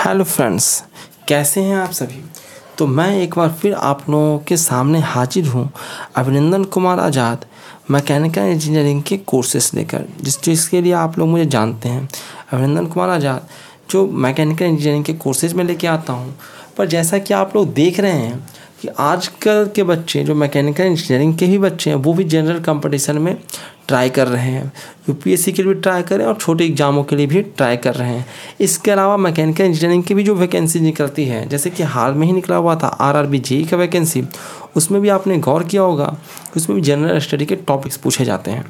Hello friends, कैसे हैं आप सभी। तो मैं एक बार फिर आप लोगों के सामने हाजिर हूँ अभिनंदन कुमार आज़ाद मैकेनिकल इंजीनियरिंग के कोर्सेस लेकर, जिसके लिए आप लोग मुझे जानते हैं। अभिनंदन कुमार आज़ाद जो मैकेनिकल इंजीनियरिंग के कोर्सेज में लेके आता हूँ। पर जैसा कि आप लोग देख रहे हैं कि आजकल के बच्चे जो मैकेनिकल इंजीनियरिंग के ही बच्चे हैं वो भी जनरल कंपटीशन में ट्राई कर रहे हैं, यूपीएससी के लिए भी ट्राई कर रहे हैं और छोटे एग्जामों के लिए भी ट्राई कर रहे हैं। इसके अलावा मैकेनिकल इंजीनियरिंग की भी जो वैकेंसी निकलती है, जैसे कि हाल में ही निकला हुआ था आरआरबी जेईई का वैकेंसी, उसमें भी आपने गौर किया होगा कि उसमें भी जनरल स्टडी के टॉपिक्स पूछे जाते हैं।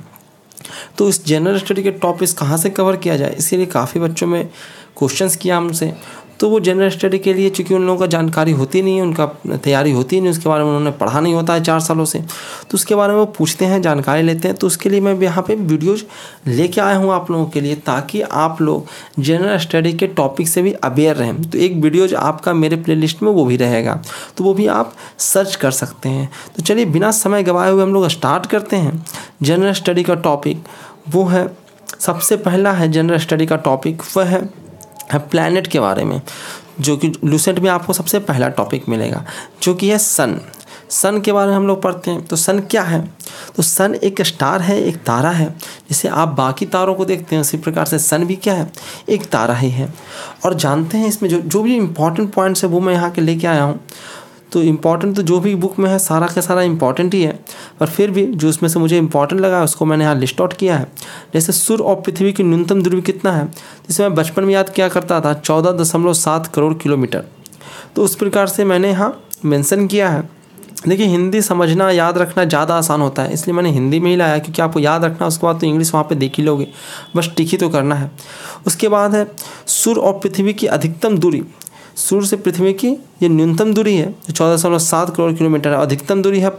तो इस जनरल स्टडी के टॉपिक्स कहाँ से कवर किया जाए, इसके लिए काफ़ी बच्चों में क्वेश्चंस किया हमसे। तो वो जनरल स्टडी के लिए चूँकि उन लोगों का जानकारी होती नहीं है, उनका तैयारी होती नहीं, उसके बारे में उन्होंने पढ़ा नहीं होता है 4 सालों से, तो उसके बारे में वो पूछते हैं, जानकारी लेते हैं। तो उसके लिए मैं यहाँ पे वीडियोज़ लेके आया हूँ आप लोगों के लिए, ताकि आप लोग जनरल स्टडी के टॉपिक से भी अवेयर रहें। तो एक वीडियोज आपका मेरे प्लेलिस्ट में वो भी रहेगा, तो वो भी आप सर्च कर सकते हैं। तो चलिए बिना समय गवाए हुए हम लोग स्टार्ट करते हैं। जनरल स्टडी का टॉपिक वो है, सबसे पहला है जनरल स्टडी का टॉपिक वह है प्लैनेट के बारे में, जो कि लूसेंट में आपको सबसे पहला टॉपिक मिलेगा, जो कि है सन। सन के बारे में हम लोग पढ़ते हैं। तो सन क्या है? तो सन एक स्टार है, एक तारा है। जैसे आप बाकी तारों को देखते हैं उसी प्रकार से सन भी क्या है, एक तारा ही है। और जानते हैं इसमें जो भी इम्पोर्टेंट पॉइंट्स है वो मैं यहाँ के लेके आया हूँ। तो इम्पॉर्टेंट तो जो भी बुक में है सारा का सारा इम्पॉर्टेंट ही है, पर फिर भी जो उसमें से मुझे इम्पॉर्टेंट लगा उसको मैंने यहाँ लिस्ट आउट किया है। जैसे सूर्य और पृथ्वी की न्यूनतम दूरी कितना है, जिसे मैं बचपन में याद किया करता था 14.7 करोड़ किलोमीटर। तो उस प्रकार से मैंने यहाँ मेंशन किया है। देखिए हिंदी समझना याद रखना ज़्यादा आसान होता है, इसलिए मैंने हिंदी में ही लाया, क्योंकि आपको याद रखना उसके बाद तो इंग्लिश वहाँ पे देख ही लोगे, बस टिक ही तो करना है। उसके बाद है सूर्य और पृथ्वी की अधिकतम दूरी। सूर्य से पृथ्वी की ये न्यूनतम दूरी है जो 14.7 करोड़ किलोमीटर है, अधिकतम दूरी है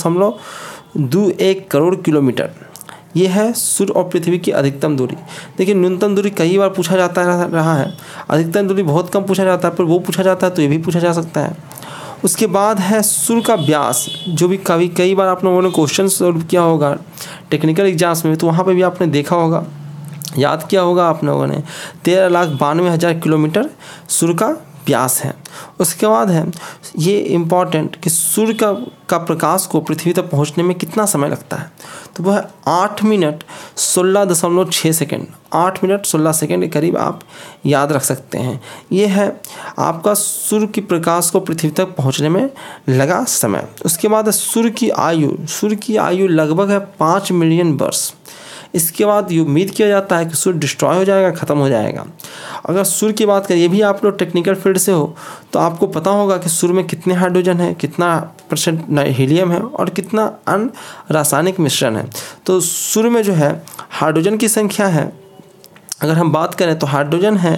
15.21 करोड़ किलोमीटर। ये है सूर्य और पृथ्वी की अधिकतम दूरी। देखिए न्यूनतम दूरी कई बार पूछा जाता रहा है, अधिकतम दूरी बहुत कम पूछा जाता है, पर वो पूछा जाता है तो ये भी पूछा जा सकता है। उसके बाद है सूर्य का व्यास, जो भी कई बार आप लोगों ने क्वेश्चन सॉल्व किया होगा टेक्निकल एग्जाम्स में, तो वहाँ पर भी आपने देखा होगा, याद किया होगा आप लोगों ने, 13,92,000 किलोमीटर सूर्य का व्यास है। उसके बाद है ये इम्पॉर्टेंट कि सूर्य का प्रकाश को पृथ्वी तक पहुंचने में कितना समय लगता है, तो वह 8 मिनट 16.6 सेकेंड, 8 मिनट 16 सेकेंड के करीब आप याद रख सकते हैं। ये है आपका सूर्य की प्रकाश को पृथ्वी तक पहुंचने में लगा समय। उसके बाद है सूर्य की आयु लगभग है 5 मिलियन वर्ष। इसके बाद ये उम्मीद किया जाता है कि सूर्य डिस्ट्रॉय हो जाएगा, ख़त्म हो जाएगा। अगर सूर्य की बात करें, ये भी आप लोग टेक्निकल फील्ड से हो तो आपको पता होगा कि सूर्य में कितने हाइड्रोजन है, कितना परसेंट हीलियम है और कितना अन्य रासायनिक मिश्रण है। तो सूर्य में जो है हाइड्रोजन की संख्या है, अगर हम बात करें तो हाइड्रोजन है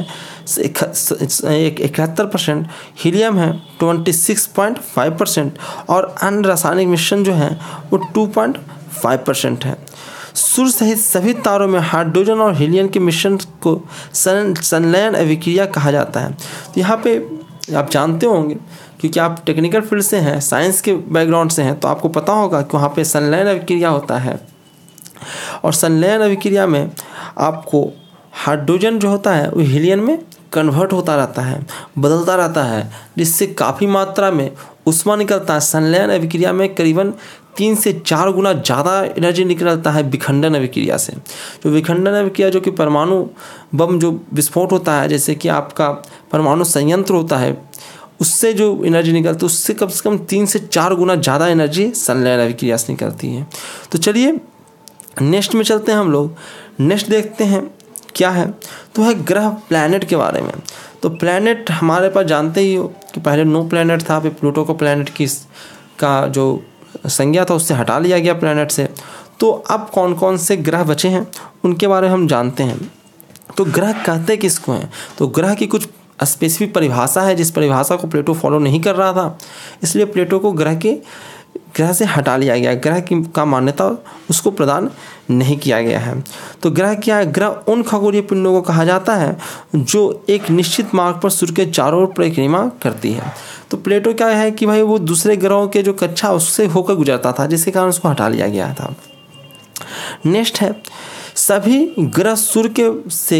71%, हीलियम है 26.5% और अन्य रासायनिक मिश्रण जो है वो 2.5% है। सूर्य सहित सभी तारों में हाइड्रोजन और हीलियम के मिश्रण को संलयन अभिक्रिया कहा जाता है। तो यहाँ पे आप जानते होंगे, क्योंकि आप टेक्निकल फील्ड से हैं, साइंस के बैकग्राउंड से हैं, तो आपको पता होगा कि वहाँ पे संलयन अभिक्रिया होता है। और संलयन अभिक्रिया में आपको हाइड्रोजन जो होता है वो हीलियम में कन्वर्ट होता रहता है, बदलता रहता है, जिससे काफ़ी मात्रा में ऊष्मा निकलता है। संलयन अभिक्रिया में करीबन 3 से 4 गुना ज़्यादा एनर्जी निकलता है विखंडन अभिक्रिया से। जो विखंडन अभिक्रिया जो कि परमाणु बम जो विस्फोट होता है, जैसे कि आपका परमाणु संयंत्र होता है, उससे जो एनर्जी निकलती है उससे कम 3 से 4 गुना ज़्यादा एनर्जी संलयन अभिक्रिया से निकलती है। तो चलिए नेक्स्ट में चलते हैं हम लोग। नेक्स्ट देखते हैं क्या है, तो है ग्रह प्लैनेट के बारे में। तो प्लैनेट हमारे पास जानते ही हो कि पहले 9 प्लैनेट था, फिर प्लूटो को प्लैनेट का जो संज्ञा था उससे हटा लिया गया प्लैनेट से। तो अब कौन कौन से ग्रह बचे हैं उनके बारे में हम जानते हैं। तो ग्रह कहते किसको हैं? तो ग्रह की कुछ स्पेसिफिक परिभाषा है, जिस परिभाषा को प्लेटो फॉलो नहीं कर रहा था, इसलिए प्लेटो को ग्रह से हटा लिया गया, ग्रह का मान्यता उसको प्रदान नहीं किया गया है। तो ग्रह क्या है? ग्रह उन खगोलीय पिंडों को कहा जाता है जो एक निश्चित मार्ग पर सूर्य के चारों ओर परिक्रमा करती है। तो प्लेटो क्या है कि भाई वो दूसरे ग्रहों के जो कक्षा उससे होकर गुजरता था, जिसके कारण उसको हटा लिया गया था। नेक्स्ट है सभी ग्रह सूर्य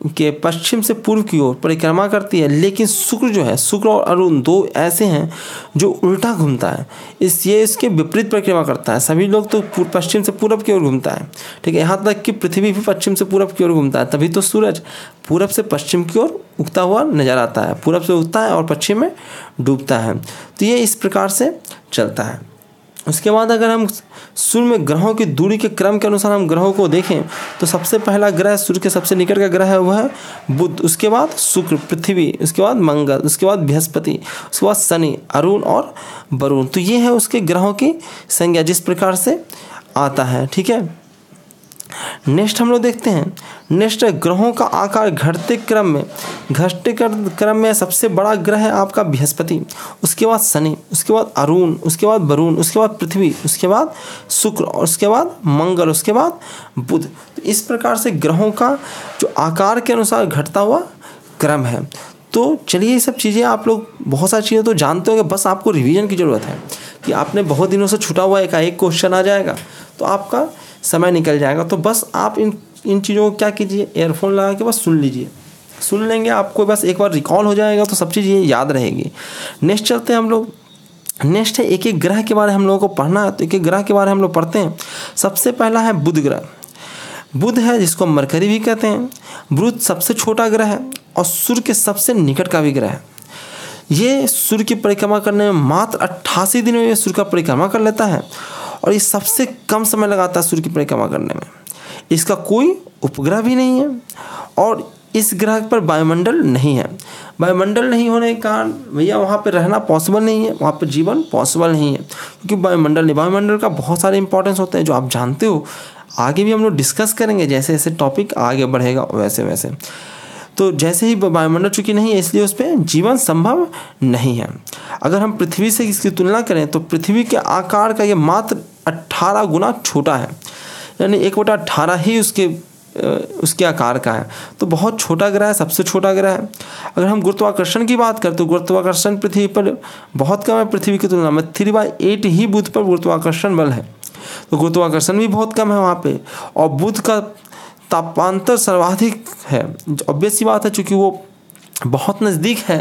के पश्चिम से पूर्व की ओर परिक्रमा करती है, लेकिन शुक्र जो है, शुक्र और अरुण दो ऐसे हैं जो उल्टा घूमता है, ये इसके विपरीत परिक्रमा करता है। सभी लोग तो पश्चिम से पूरब की ओर घूमता है, ठीक है, यहाँ तक कि पृथ्वी भी पश्चिम से पूरब की ओर घूमता है। तभी तो सूरज पूरब से पश्चिम की ओर उगता हुआ नजर आता है, पूरब से उगता है और पश्चिम में डूबता है। तो ये इस प्रकार से चलता है। उसके बाद अगर हम सूर्य में ग्रहों की दूरी के क्रम के अनुसार हम ग्रहों को देखें तो सबसे पहला ग्रह, सूर्य के सबसे निकट का ग्रह है वह है बुध, उसके बाद शुक्र, पृथ्वी, उसके बाद मंगल, उसके बाद बृहस्पति, उसके बाद शनि, अरुण और वरुण। तो ये है उसके ग्रहों की संज्ञा जिस प्रकार से आता है, ठीक है। नेक्स्ट हम लोग देखते हैं, नेक्स्ट ग्रहों का आकार घटते क्रम में सबसे बड़ा ग्रह है आपका बृहस्पति, उसके बाद शनि, उसके बाद अरुण, उसके बाद वरुण, उसके बाद पृथ्वी, उसके बाद शुक्र और उसके बाद मंगल, उसके बाद बुध। तो इस प्रकार से ग्रहों का जो आकार के अनुसार घटता हुआ क्रम है। तो चलिए ये सब चीज़ें आप लोग बहुत सारी चीज़ें तो जानते हो, बस आपको रिवीजन की ज़रूरत है कि आपने बहुत दिनों से छूटा हुआ एक क्वेश्चन आ जाएगा तो आपका समय निकल जाएगा। तो बस आप इन चीज़ों को क्या कीजिए, एयरफोन लगा के बस सुन लीजिए, सुन लेंगे आपको बस एक बार रिकॉल हो जाएगा तो सब चीज़ ये याद रहेगी। नेक्स्ट चलते हैं हम लोग, नेक्स्ट है एक एक ग्रह के बारे में हम लोगों को पढ़ना है। तो एक एक ग्रह के बारे में हम लोग पढ़ते हैं। सबसे पहला है बुध ग्रह। बुध है जिसको मरकरी भी कहते हैं। बुध सबसे छोटा ग्रह है और सूर्य के सबसे निकट का भी ग्रह है। ये सूर्य की परिक्रमा करने में मात्र 88 दिन में ये सूर्य का परिक्रमा कर लेता है और ये सबसे कम समय लगाता है सूर्य की परिक्रमा करने में। इसका कोई उपग्रह भी नहीं है और इस ग्रह पर वायुमंडल नहीं है। वायुमंडल नहीं होने के कारण भैया वहाँ पे रहना पॉसिबल नहीं है, वहाँ पे जीवन पॉसिबल नहीं है, क्योंकि वायुमंडल का बहुत सारे इंपॉर्टेंस होते हैं जो आप जानते हो। आगे भी हम लोग डिस्कस करेंगे जैसे जैसे टॉपिक आगे बढ़ेगा वैसे वैसे। तो जैसे ही वायुमंडल चूँकि नहीं है इसलिए उस पर जीवन संभव नहीं है। अगर हम पृथ्वी से इसकी तुलना करें तो पृथ्वी के आकार का ये मात्र 18 गुना छोटा है, यानी 1/18 ही उसके आकार का है। तो बहुत छोटा ग्रह है, सबसे छोटा ग्रह है। अगर हम गुरुत्वाकर्षण की बात करें तो गुरुत्वाकर्षण पृथ्वी पर बहुत कम है, पृथ्वी की तुलना में 3/8 ही बुध पर गुरुत्वाकर्षण बल है। तो गुरुत्वाकर्षण भी बहुत कम है वहाँ पे। और बुध का तापांतर सर्वाधिक है, ऑब्वियस सी बात है चूँकि वो बहुत नज़दीक है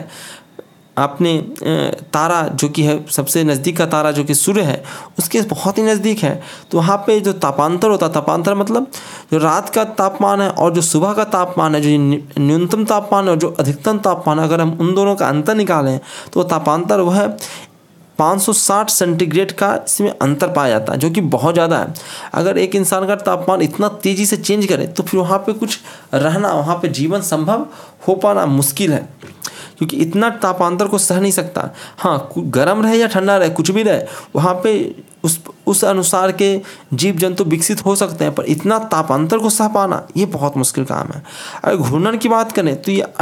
अपने तारा जो कि है सबसे नज़दीक का तारा जो कि सूर्य है उसके बहुत ही नज़दीक है। तो वहाँ पे जो तापांतर होता है, तापांतर मतलब जो रात का तापमान है और जो सुबह का तापमान है, जो न्यूनतम तापमान है और जो अधिकतम तापमान है, अगर हम उन दोनों का अंतर निकालें तो तापांतर वह है 560 सेंटीग्रेड का इसमें अंतर पाया जाता है, जो कि बहुत ज़्यादा है। अगर एक इंसान का तापमान इतना तेज़ी से चेंज करे तो फिर वहाँ पे कुछ रहना, वहाँ पे जीवन संभव हो पाना मुश्किल है, क्योंकि इतना तापांतर को सह नहीं सकता। हाँ, गर्म रहे या ठंडा रहे, कुछ भी रहे, वहाँ पे उस अनुसार के जीव जंतु विकसित हो सकते हैं, पर इतना तापांतर को सह पाना ये बहुत मुश्किल काम है। अगर घूर्णन की बात करें तो ये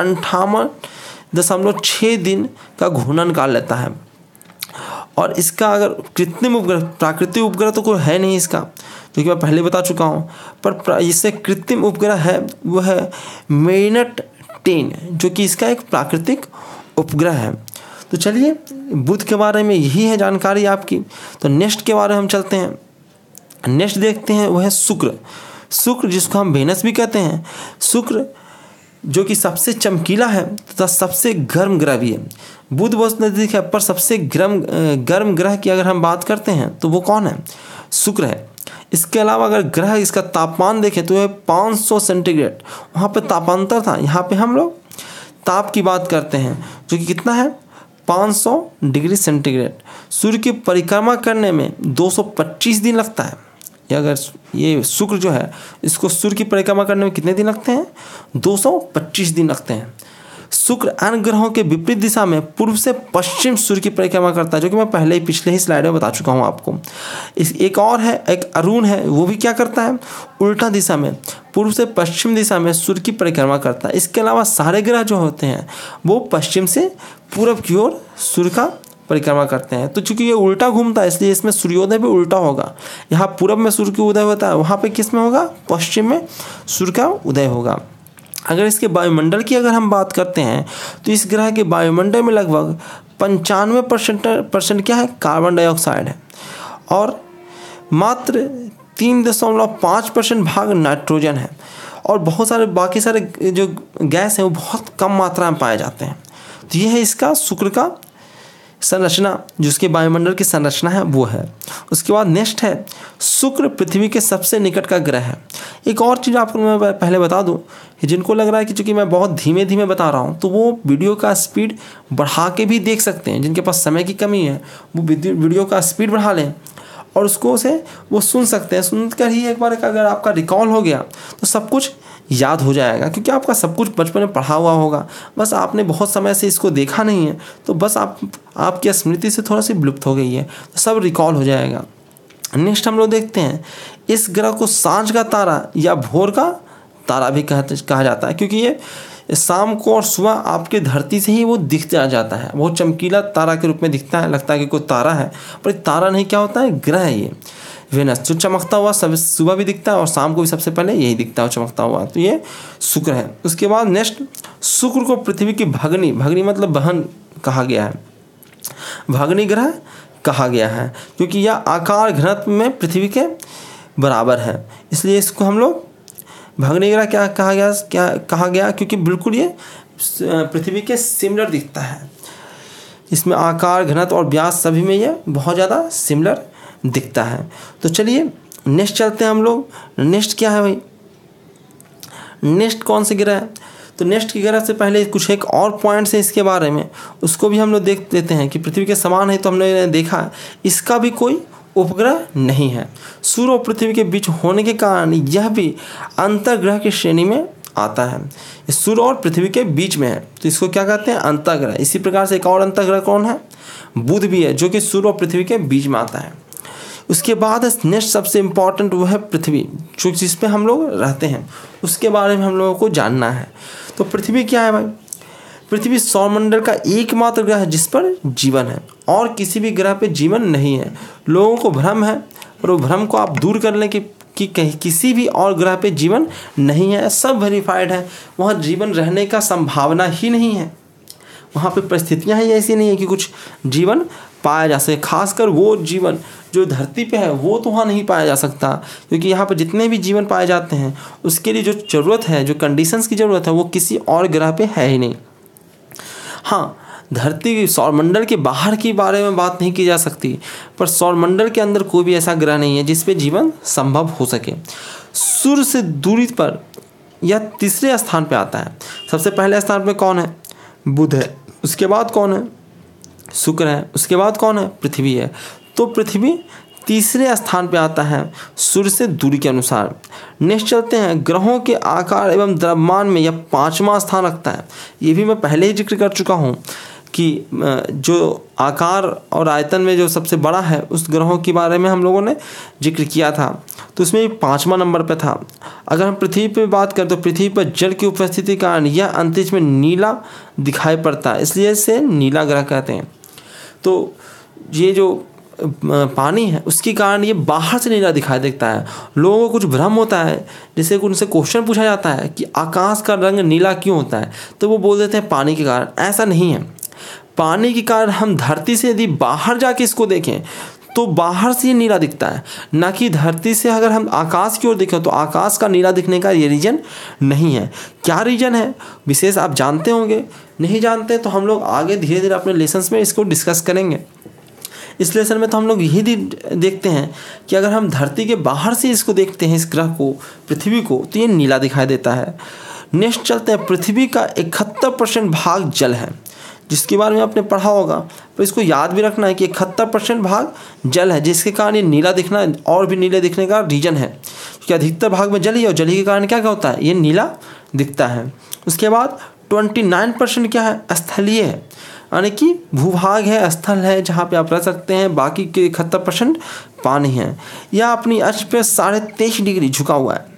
58.6 दिन का घूर्णन काल लेता है। और इसका अगर कृत्रिम उपग्रह, प्राकृतिक उपग्रह तो कोई है नहीं इसका, जो कि मैं पहले बता चुका हूँ, पर इससे कृत्रिम उपग्रह है वो है मेरिनेट 10, जो कि इसका एक प्राकृतिक उपग्रह है। तो चलिए बुध के बारे में यही है जानकारी आपकी। तो नेक्स्ट के बारे में हम चलते हैं। नेक्स्ट देखते हैं वह है शुक्र। शुक्र जिसको हम वेनस भी कहते हैं। शुक्र जो कि सबसे चमकीला है तथा सबसे गर्म ग्रह भी है। बुध बहुत नज़दीक है, पर सबसे गर्म ग्रह की अगर हम बात करते हैं तो वो कौन है? शुक्र है। इसके अलावा अगर ग्रह इसका तापमान देखें तो यह 500 सेंटीग्रेड वहाँ पे तापांतर था। यहाँ पे हम लोग ताप की बात करते हैं जो कि कितना है 500 डिग्री सेंटीग्रेड। सूर्य की परिक्रमा करने में 225 दिन लगता है। अगर ये शुक्र जो है इसको सूर्य की परिक्रमा करने में कितने दिन लगते हैं? 225 दिन लगते हैं। शुक्र अन्य ग्रहों के विपरीत दिशा में पूर्व से पश्चिम सूर्य की परिक्रमा करता है, जो कि मैं पहले ही पिछले ही स्लाइड में बता चुका हूँ आपको। एक और है, एक अरुण है, वो भी क्या करता है? उल्टा दिशा में पूर्व से पश्चिम दिशा में सूर्य की परिक्रमा करता है। इसके अलावा सारे ग्रह जो होते हैं वो पश्चिम से पूर्व की ओर सूर्य का परिक्रमा करते हैं। तो चूंकि ये उल्टा घूमता है इसलिए इसमें सूर्योदय भी उल्टा होगा। यहाँ पूर्व में सूर्य का उदय होता है, वहाँ पे किस में होगा? पश्चिम में सूर्य का उदय होगा। अगर इसके वायुमंडल की अगर हम बात करते हैं तो इस ग्रह के वायुमंडल में लगभग 95% क्या है? कार्बन डाइऑक्साइड है और मात्र 3.5% भाग नाइट्रोजन है और बहुत सारे बाकी सारे जो गैस हैं वो बहुत कम मात्रा में पाए जाते हैं। तो ये है इसका शुक्र का संरचना, जो उसके वायुमंडल की संरचना है वो है। उसके बाद नेक्स्ट है शुक्र पृथ्वी के सबसे निकट का ग्रह है। एक और चीज़ आपको मैं पहले बता दूं कि जिनको लग रहा है कि चूँकि मैं बहुत धीमे धीमे बता रहा हूं तो वो वीडियो का स्पीड बढ़ा के भी देख सकते हैं। जिनके पास समय की कमी है वो वीडियो का स्पीड बढ़ा लें और उसको से वो सुन सकते हैं। सुनकर ही एक बार अगर आपका रिकॉल हो गया तो सब कुछ याद हो जाएगा, क्योंकि आपका सब कुछ बचपन में पढ़ा हुआ होगा, बस आपने बहुत समय से इसको देखा नहीं है तो बस आपकी स्मृति से थोड़ा सी विलुप्त हो गई है, तो सब रिकॉल हो जाएगा। नेक्स्ट हम लोग देखते हैं इस ग्रह को सांझ का तारा या भोर का तारा भी कहा जाता है, क्योंकि ये शाम को और सुबह आपके धरती से ही वो दिख जाता है। बहुत चमकीला तारा के रूप में दिखता है, लगता है कि कोई तारा है, पर तारा नहीं, क्या होता है, ग्रह है ये वेनस, जो चमकता हुआ सब सुबह भी दिखता है और शाम को भी सबसे पहले यही दिखता है चमकता हुआ। तो ये शुक्र है। उसके बाद नेक्स्ट शुक्र को पृथ्वी की भगनी मतलब बहन कहा गया है, भगनी ग्रह कहा गया है, क्योंकि यह आकार घनत्व में पृथ्वी के बराबर है, इसलिए इसको हम लोग भगनी ग्रह क्या कहा गया, क्योंकि बिल्कुल ये पृथ्वी के सिमिलर दिखता है। इसमें आकार घनत्व और व्यास सभी में ये बहुत ज़्यादा सिमिलर दिखता है। तो चलिए नेक्स्ट चलते हैं हम लोग। नेक्स्ट क्या है भाई, नेक्स्ट कौन से ग्रह है, तो नेक्स्ट के ग्रह से पहले कुछ एक और पॉइंट्स है इसके बारे में, उसको भी हम लोग देख लेते हैं कि पृथ्वी के समान है। तो हमने देखा इसका भी कोई उपग्रह नहीं है। सूर्य और पृथ्वी के बीच होने के कारण यह भी अंतर्ग्रह की श्रेणी में आता है। सूर्य और पृथ्वी के बीच में है तो इसको क्या कहते हैं, अंतर्ग्रह। इसी प्रकार से एक और अंतर्ग्रह कौन है, बुध भी है, जो कि सूर्य और पृथ्वी के बीच में आता है। उसके बाद नेक्स्ट सबसे इम्पॉर्टेंट वो है पृथ्वी, जो जिस पे हम लोग रहते हैं, उसके बारे में हम लोगों को जानना है। तो पृथ्वी क्या है भाई, पृथ्वी सौरमंडल का एकमात्र ग्रह है जिस पर जीवन है, और किसी भी ग्रह पे जीवन नहीं है। लोगों को भ्रम है, और वो भ्रम को आप दूर कर लें कि कहीं किसी भी और ग्रह पे जीवन नहीं है, सब वेरीफाइड है, वहाँ जीवन रहने का संभावना ही नहीं है। वहाँ पे परिस्थितियाँ ही ऐसी नहीं है कि कुछ जीवन पाया जा सके। खासकर वो जीवन जो धरती पे है वो तो वहाँ नहीं पाया जा सकता, क्योंकि यहाँ पर जितने भी जीवन पाए जाते हैं उसके लिए जो ज़रूरत है, जो कंडीशंस की ज़रूरत है, वो किसी और ग्रह पे है ही नहीं। हाँ, धरती सौरमंडल के बाहर के बारे में बात नहीं की जा सकती, पर सौरमंडल के अंदर कोई भी ऐसा ग्रह नहीं है जिस पे जीवन संभव हो सके। सूर्य से दूरी पर यह तीसरे स्थान पे आता है। सबसे पहले स्थान पे कौन है, बुध है, उसके बाद कौन है, शुक्र है, उसके बाद कौन है, पृथ्वी है। तो पृथ्वी तीसरे स्थान पे आता है सूर्य से दूरी के अनुसार। नेक्स्ट चलते हैं, ग्रहों के आकार एवं द्रव्यमान में यह 5वां स्थान रखता है। ये भी मैं पहले ही जिक्र कर चुका हूँ कि जो आकार और आयतन में जो सबसे बड़ा है उस ग्रहों के बारे में हम लोगों ने जिक्र किया था, तो उसमें 5वां नंबर पे था। अगर हम पृथ्वी पे बात करें तो पृथ्वी पर जल की उपस्थिति के कारण यह अंतरिक्ष में नीला दिखाई पड़ता है, इसलिए इसे नीला ग्रह कहते हैं। तो ये जो पानी है उसके कारण ये बाहर से नीला दिखाई देता है। लोगों को कुछ भ्रम होता है, जैसे उनसे क्वेश्चन पूछा जाता है कि आकाश का रंग नीला क्यों होता है, तो वो बोल देते हैं पानी के कारण। ऐसा नहीं है, पानी के कारण हम धरती से यदि बाहर जाके इसको देखें तो बाहर से ये नीला दिखता है, ना कि धरती से अगर हम आकाश की ओर देखें तो आकाश का नीला दिखने का ये रीजन नहीं है। क्या रीजन है विशेष आप जानते होंगे, नहीं जानते तो हम लोग आगे धीरे धीरे अपने लेसन्स में इसको डिस्कस करेंगे। इस लेसन में तो हम लोग यही देखते हैं कि अगर हम धरती के बाहर से इसको देखते हैं, इस ग्रह को, पृथ्वी को, तो ये नीला दिखाई देता है। नेक्स्ट चलते हैं, पृथ्वी का 71% भाग जल है, जिसके बारे में आपने पढ़ा होगा, पर इसको याद भी रखना है कि 71% भाग जल है, जिसके कारण ये नीला दिखना और भी नीले दिखने का रीजन है, क्योंकि अधिकतर भाग में जल ही है और जल ही के कारण क्या होता है, ये नीला दिखता है। उसके बाद 29% क्या है, स्थलीय है, यानी कि भूभाग है, स्थल है जहाँ पे आप रह सकते हैं। बाकी के 71% पानी है। यह अपनी अक्ष पे 23.5 डिग्री झुका हुआ है,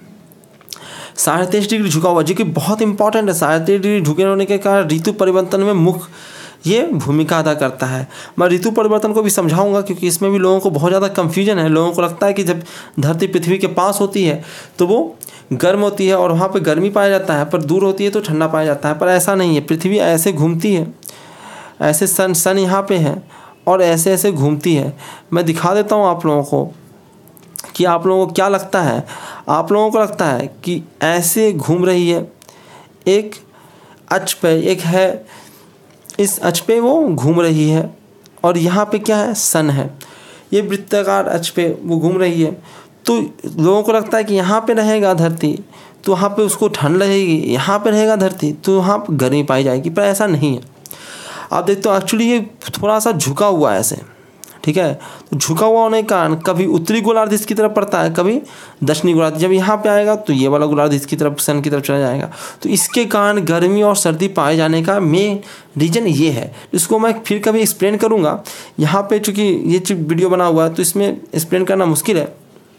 23.5 डिग्री झुका हुआ, जो कि बहुत इंपॉर्टेंट है। 23.5 डिग्री झुके होने के कारण ऋतु परिवर्तन में मुख्य ये भूमिका अदा करता है। मैं ऋतु परिवर्तन को भी समझाऊंगा, क्योंकि इसमें भी लोगों को बहुत ज़्यादा कन्फ्यूजन है। लोगों को लगता है कि जब धरती पृथ्वी के पास होती है तो वो गर्म होती है और वहाँ पे गर्मी पाया जाता है, पर दूर होती है तो ठंडा पाया जाता है, पर ऐसा नहीं है। पृथ्वी ऐसे घूमती है, ऐसे सन यहाँ पे है और ऐसे ऐसे घूमती है। मैं दिखा देता हूँ आप लोगों को कि आप लोगों को क्या लगता है, आप लोगों को लगता है कि ऐसे घूम रही है एक अक्ष पे, एक है इस अक्ष पे वो घूम रही है और यहाँ पे क्या है, सन है, ये वृत्ताकार अक्ष पे वो घूम रही है। तो लोगों को लगता है कि यहाँ पे रहेगा धरती तो वहाँ पे उसको ठंड लगेगी, यहाँ पे रहेगा धरती तो वहाँ पर गर्मी पाई जाएगी, पर ऐसा नहीं है। आप देखते हो एक्चुअली ये थोड़ा सा झुका हुआ है ऐसे, ठीक है। तो झुका हुआ होने के कारण कभी उत्तरी गोलार्ध इसकी तरफ पड़ता है, कभी दक्षिणी गोलार्ध। जब यहाँ पे आएगा तो ये वाला गोलार्ध इसकी तरफ, सन की तरफ चला जाएगा। तो इसके कारण गर्मी और सर्दी पाए जाने का मेन रीज़न ये है, इसको मैं फिर कभी एक्सप्लेन करूँगा। यहाँ पे चूँकि ये वीडियो बना हुआ है तो इसमें एक्सप्लेन करना मुश्किल है।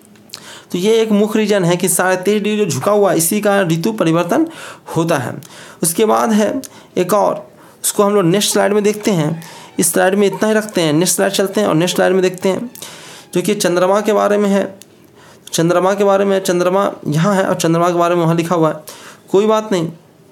तो ये एक मुख्य रीज़न है कि 23.5 डिग्री जो झुका हुआ है, इसी का ऋतु परिवर्तन होता है। उसके बाद है एक और, उसको हम लोग नेक्स्ट स्लाइड में देखते हैं। इस स्लाइड में इतना ही रखते हैं, नेक्स्ट स्लाइड चलते हैं और नेक्स्ट स्लाइड में देखते हैं जो कि चंद्रमा के बारे में है। चंद्रमा के बारे में, चंद्रमा यहाँ है और चंद्रमा के बारे में वहाँ लिखा हुआ है, कोई बात नहीं।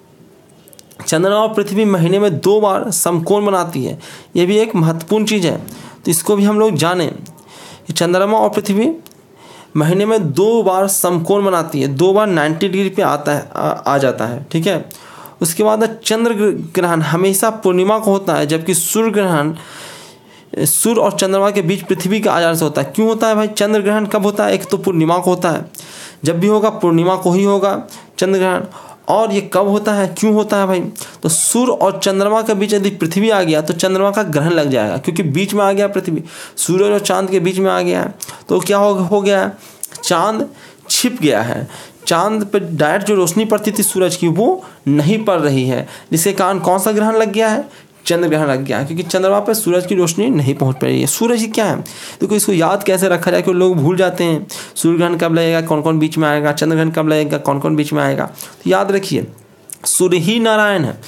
चंद्रमा और पृथ्वी महीने में 2 बार समकोण बनाती है, ये भी एक महत्वपूर्ण चीज़ है। तो इसको भी हम लोग जानें कि चंद्रमा और पृथ्वी महीने में 2 बार समकोण बनाती है, 2 बार 90 डिग्री पे आता है, आ जाता है, ठीक है। उसके बाद चंद्र ग्रहण हमेशा पूर्णिमा को होता है, जबकि सूर्य ग्रहण सूर्य और चंद्रमा के बीच पृथ्वी के आधार से होता है। क्यों होता है भाई चंद्र ग्रहण, कब होता है? एक तो पूर्णिमा को होता है, जब भी होगा पूर्णिमा को ही होगा चंद्र ग्रहण। और ये कब होता है, क्यों होता है भाई? तो सूर्य और चंद्रमा के बीच यदि पृथ्वी आ गया तो चंद्रमा का ग्रहण लग जाएगा, क्योंकि बीच में आ गया पृथ्वी, सूर्य और चांद के बीच में आ गया है। तो क्या हो गया है, चांद छिप गया है, चांद पर डायरेक्ट जो रोशनी पड़ती थी सूरज की वो नहीं पड़ रही है, जिसके कारण कौन सा ग्रहण लग गया है? चंद्र ग्रहण लग गया है, क्योंकि चंद्रमा पर सूरज की रोशनी नहीं पहुंच पा रही है। सूरज ही क्या है, देखो इसको याद कैसे रखा जाए, क्योंकि लोग भूल जाते हैं सूर्य ग्रहण कब लगेगा, कौन कौन बीच में आएगा, चंद्र ग्रहण कब लगेगा, कौन कौन बीच में आएगा। तो याद रखिए सूर्य ही नारायण है।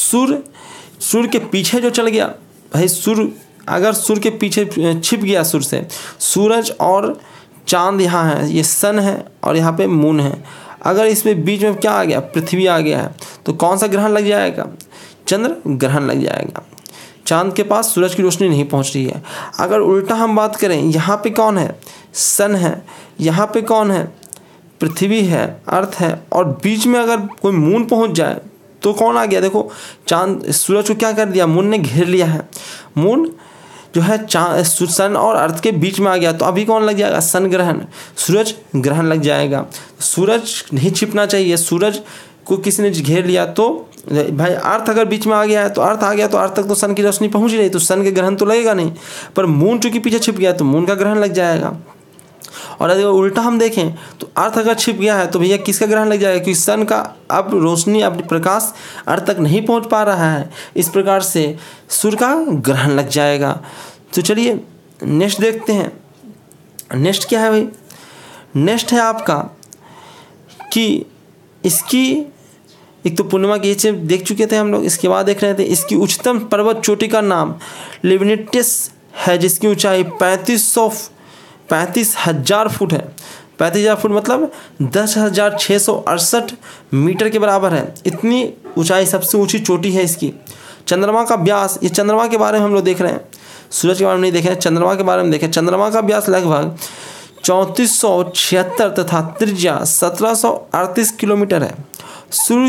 सूर्य के पीछे जो चल गया भाई, सूर्य अगर सूर्य के पीछे छिप गया सूर्य से, सूरज और चांद यहाँ है, ये सन है और यहाँ पे मून है, अगर इसमें बीच में क्या आ गया, पृथ्वी आ गया है, तो कौन सा ग्रहण लग जाएगा? चंद्र ग्रहण लग जाएगा। चांद के पास सूरज की रोशनी नहीं पहुंच रही है। अगर उल्टा हम बात करें, यहाँ पे कौन है? सन है, यहाँ पे कौन है? पृथ्वी है, अर्थ है, और बीच में अगर कोई मून पहुंच जाए तो कौन आ गया? देखो चांद सूरज को क्या कर दिया, मून ने घेर लिया है। मून जो है सन और अर्थ के बीच में आ गया, तो अभी कौन लग जाएगा? सन ग्रहण, सूरज ग्रहण लग जाएगा। सूरज नहीं छिपना चाहिए, सूरज को किसी ने घेर लिया तो भाई अर्थ अगर बीच में आ गया है तो अर्थ आ गया, तो अर्थ तक तो सन की रोशनी पहुंच ही नहीं, तो सन के ग्रहण तो लगेगा नहीं। पर मून चूंकि पीछे छिप गया तो मून का ग्रहण लग जाएगा। और अगर उल्टा हम देखें तो अर्थ अगर छिप गया है तो भैया किसका ग्रहण लग जाएगा? क्योंकि सन का अब रोशनी, अपनी प्रकाश अर्थ तक नहीं पहुंच पा रहा है, इस प्रकार से सूर्य का ग्रहण लग जाएगा। तो चलिए नेक्स्ट देखते हैं। नेक्स्ट क्या है भाई? नेक्स्ट है आपका कि इसकी एक तो पूर्णिमा की ये देख चुके थे हम लोग, इसके बाद देख रहे थे इसकी उच्चतम पर्वत चोटी का नाम लिविनिटिस है, जिसकी ऊंचाई 35,000 फुट है। 35,000 फुट मतलब 10,668 मीटर के बराबर है। इतनी ऊंचाई, सबसे ऊंची चोटी है इसकी। चंद्रमा का व्यास, ये चंद्रमा के बारे में हम लोग देख रहे हैं, सूरज के बारे में नहीं देख रहे हैं, चंद्रमा के बारे में देखें। चंद्रमा का व्यास लगभग 3476 तथा त्रिज्या 1738 किलोमीटर है। सूर्य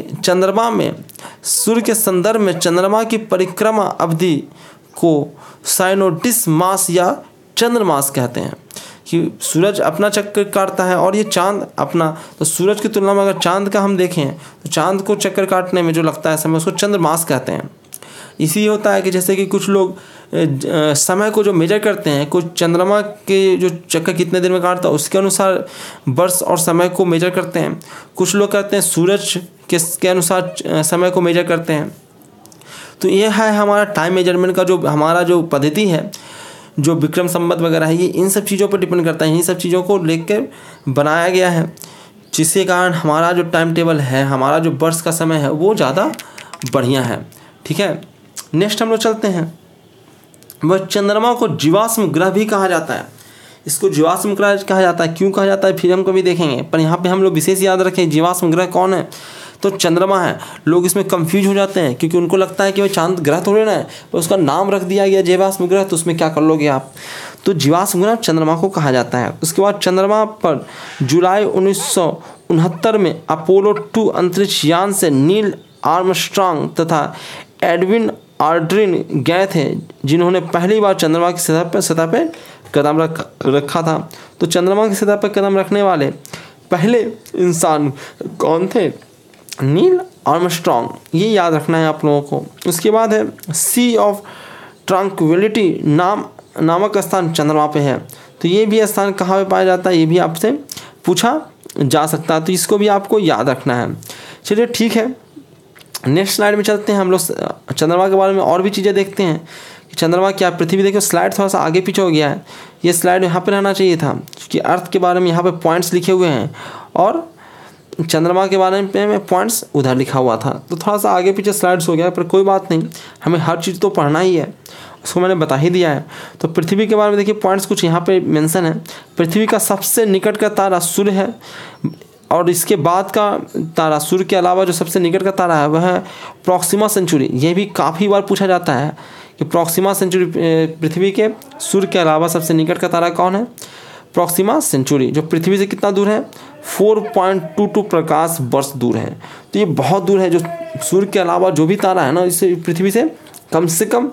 के संदर्भ में चंद्रमा की परिक्रमा अवधि को साइनोडिस मास या चंद्रमास कहते हैं, कि सूरज अपना चक्कर काटता है और ये चांद अपना। तो सूरज की तुलना में अगर चांद का हम देखें तो चांद को चक्कर काटने में जो लगता है समय, उसको चंद्रमास कहते हैं। इसी होता है कि जैसे कि कुछ लोग समय को जो मेजर करते हैं, कुछ चंद्रमा के जो चक्कर कितने दिन में काटता है उसके अनुसार वर्ष और समय को मेजर करते हैं। कुछ लोग कहते हैं सूरज के अनुसार समय को मेजर करते हैं। तो ये है हमारा टाइम मेजरमेंट का जो हमारा जो पद्धति है, जो विक्रम संवत वगैरह है, ये इन सब चीज़ों पर डिपेंड करता है। इन सब चीज़ों को लेकर बनाया गया है, जिसके कारण हमारा जो टाइम टेबल है, हमारा जो वर्ष का समय है वो ज़्यादा बढ़िया है। ठीक है, नेक्स्ट हम लोग चलते हैं। वह चंद्रमा को जीवाश्म ग्रह भी कहा जाता है। इसको जीवाश्म ग्रह कहा जाता है, क्यों कहा जाता है फिर हम कभी देखेंगे, पर यहाँ पे हम लोग विशेष याद रखें जीवाश्म ग्रह कौन है, तो चंद्रमा है। लोग इसमें कंफ्यूज हो जाते हैं क्योंकि उनको लगता है कि भाई चांद ग्रह थोड़े ना है, पर उसका नाम रख दिया गया जीवाश्म ग्रह, तो उसमें क्या कर लोगे आप। तो जीवाश्म गुना चंद्रमा को कहा जाता है। उसके बाद चंद्रमा पर जुलाई 1969 में अपोलो 2 अंतरिक्ष यान से नील आर्मस्ट्रांग तथा एडविन आल्ड्रिन गए थे, जिन्होंने पहली बार चंद्रमा की सतह पर कदम रखा था। तो चंद्रमा की सतह पर कदम रखने वाले पहले इंसान कौन थे? नील आर्मस्ट्रांग, ये याद रखना है आप लोगों को। उसके बाद है सी ऑफ ट्रंक्विलिटी नामक स्थान चंद्रमा पे है। तो ये भी स्थान कहाँ पे पाया जाता है, ये भी आपसे पूछा जा सकता है, तो इसको भी आपको याद रखना है। चलिए ठीक है, नेक्स्ट स्लाइड में चलते हैं। हम लोग चंद्रमा के बारे में और भी चीज़ें देखते हैं कि चंद्रमा क्या पृथ्वी। देखिए स्लाइड थोड़ा सा आगे पीछे हो गया है, ये स्लाइड यहाँ पे रहना चाहिए था, क्योंकि अर्थ के बारे में यहाँ पे पॉइंट्स लिखे हुए हैं और चंद्रमा के बारे में पॉइंट्स उधर लिखा हुआ था, तो थोड़ा सा आगे पीछे स्लाइड्स हो गया, पर कोई बात नहीं, हमें हर चीज़ तो पढ़ना ही है, उसको मैंने बता ही दिया है। तो पृथ्वी के बारे में देखिए पॉइंट्स कुछ यहाँ पे मेंशन है। पृथ्वी का सबसे निकट का तारा सूर्य है, और इसके बाद का तारा सूर्य के अलावा जो सबसे निकट का तारा है वह है प्रॉक्सिमा सेंचुरी। ये भी काफ़ी बार पूछा जाता है कि प्रॉक्सिमा सेंचुरी, पृथ्वी के सूर्य के अलावा सबसे निकट का तारा कौन है? प्रॉक्सिमा सेंचुरी, जो पृथ्वी से कितना दूर है? 4.22 प्रकाश वर्ष दूर है। तो ये बहुत दूर है, जो सूर्य के अलावा जो भी तारा है ना, इससे पृथ्वी से कम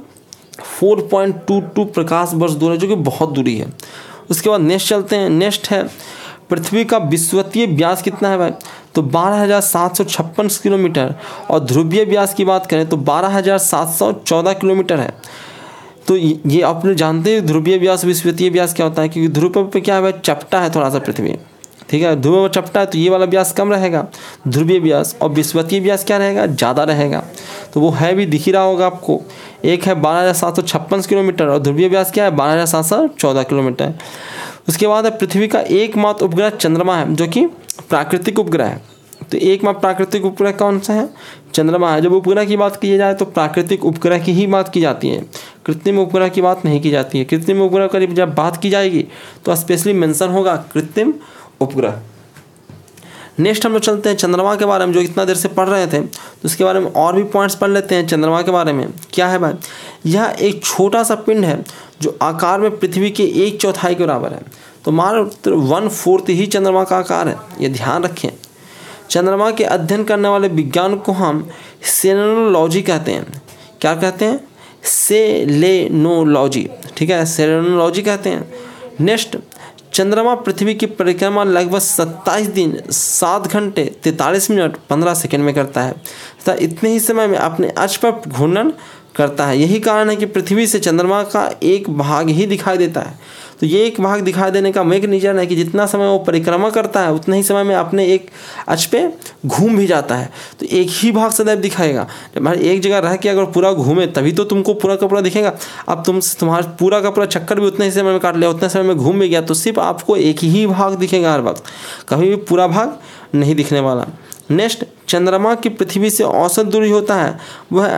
4.22 प्रकाश वर्ष दूर है, जो कि बहुत दूरी है। उसके बाद नेक्स्ट चलते हैं। नेक्स्ट है पृथ्वी का विषुवतीय व्यास कितना है भाई? तो 12,756 किलोमीटर, और ध्रुवीय व्यास की बात करें तो 12,714 किलोमीटर है। तो ये आपने जानते हैं ध्रुवीय व्यास विषुवतीय व्यास क्या होता है, क्योंकि ध्रुव पे क्या है भाई, चपटा है थोड़ा सा पृथ्वी, ठीक है, ध्रुव में चपटा है, तो ये वाला व्यास कम रहेगा ध्रुवीय व्यास, और विषुवतीय व्यास क्या रहेगा? ज़्यादा रहेगा। तो वो है भी दिख ही रहा होगा आपको, एक है 12,756 किलोमीटर और ध्रुवीय व्यास क्या है? 12,714 किलोमीटर। उसके बाद है पृथ्वी का एकमात्र उपग्रह चंद्रमा है, जो कि प्राकृतिक उपग्रह है। तो एकमात्र प्राकृतिक उपग्रह कौन सा है? चंद्रमा है। जब उपग्रह की बात की जाए तो प्राकृतिक उपग्रह की ही बात की जाती है, कृत्रिम उपग्रह की बात नहीं की जाती है। कृत्रिम उपग्रह की जब बात की जाएगी तो स्पेशली मेंशन होगा कृत्रिम उपग्रह। नेक्स्ट हम लोग चलते हैं चंद्रमा के बारे में, जो इतना देर से पढ़ रहे थे, तो उसके बारे में और भी पॉइंट्स पढ़ लेते हैं। चंद्रमा के बारे में क्या है भाई? यह एक छोटा सा पिंड है जो आकार में पृथ्वी के 1/4 के बराबर है। तो मात्र 1/4 ही चंद्रमा का आकार है, ये ध्यान रखें। चंद्रमा के अध्ययन करने वाले विज्ञान को हम सेलेनोलॉजी कहते हैं। क्या कहते हैं? सेलेनोलॉजी, ठीक है, सेलेनोलॉजी कहते हैं। नेक्स्ट, चंद्रमा पृथ्वी की परिक्रमा लगभग 27 दिन 7 घंटे 43 मिनट 15 सेकंड में करता है तथा इतने ही समय में अपने अक्ष पर घूर्णन करता है। यही कारण है कि पृथ्वी से चंद्रमा का एक भाग ही दिखाई देता है। तो ये एक भाग दिखाई देने का मेक रीजन है कि जितना समय वो परिक्रमा करता है उतने ही समय में अपने एक अक्ष पे घूम भी जाता है। तो एक ही भाग सदैव दिखाएगा। जब एक जगह रह के अगर पूरा घूमे तभी तो तुमको पूरा का पूरा दिखेगा। अब तुम्हारा पूरा का पूरा चक्कर भी उतने ही समय में काट लिया, उतने समय में घूम भी गया, तो सिर्फ आपको एक ही भाग दिखेगा हर वक्त, कभी भी पूरा भाग नहीं दिखने वाला। नेक्स्ट, चंद्रमा की पृथ्वी से औसत दूरी होता है वह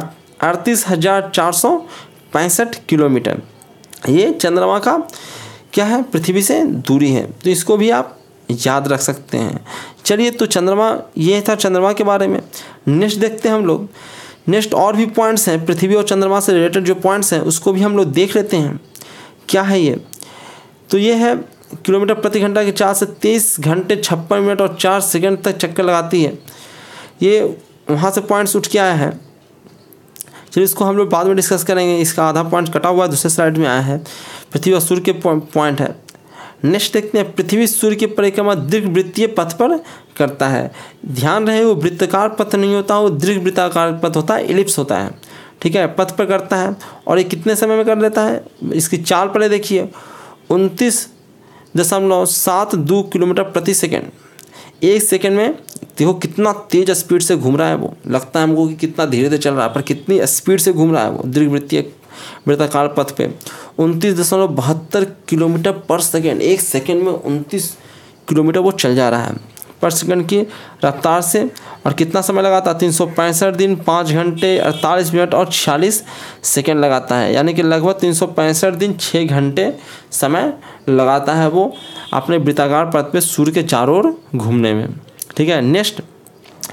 38,465 किलोमीटर। ये चंद्रमा का क्या है? पृथ्वी से दूरी है। तो इसको भी आप याद रख सकते हैं। चलिए, तो चंद्रमा, ये था चंद्रमा के बारे में। नेक्स्ट देखते हैं हम लोग। नेक्स्ट और भी पॉइंट्स हैं पृथ्वी और चंद्रमा से रिलेटेड, जो पॉइंट्स हैं उसको भी हम लोग देख लेते हैं। क्या है ये? तो ये है किलोमीटर प्रति घंटा के 4 से 23 घंटे 56 मिनट और 4 सेकंड तक चक्कर लगाती है। ये वहाँ से पॉइंट्स उठ के आया है। चलिए, इसको हम लोग बाद में डिस्कस करेंगे। इसका आधा पॉइंट कटा हुआ है, दूसरे स्लाइड में आया है। पृथ्वी और सूर्य के पॉइंट है। नेक्स्ट देखते हैं, पृथ्वी सूर्य की परिक्रमा दीर्घवृत्तीय पथ पर करता है। ध्यान रहे, वो वृत्ताकार पथ नहीं होता, वो दीर्घवृत्ताकार पथ होता है, एलिप्स होता है, ठीक है, पथ पर करता है। और ये कितने समय में कर लेता है? इसकी चाल पहले देखिए, 29.72 किलोमीटर प्रति सेकेंड। एक सेकेंड में देखो कितना तेज स्पीड से घूम रहा है वो। लगता है हमको कि कितना धीरे धीरे चल रहा है, पर कितनी स्पीड से घूम रहा है वो दीर्घवृत्तीय वृत्ताकार पथ पे। 29.72 किलोमीटर पर सेकेंड। एक सेकेंड में 29 किलोमीटर वो चल जा रहा है पर सेकंड की रफ्तार से। और कितना समय लगाता है? 365 दिन 5 घंटे 48 मिनट और 46 सेकेंड लगाता है। यानी कि लगभग 365 दिन 6 घंटे समय लगाता है वो अपने वृत्ताकार पथ पे सूर्य के चारों ओर घूमने में, ठीक है। नेक्स्ट,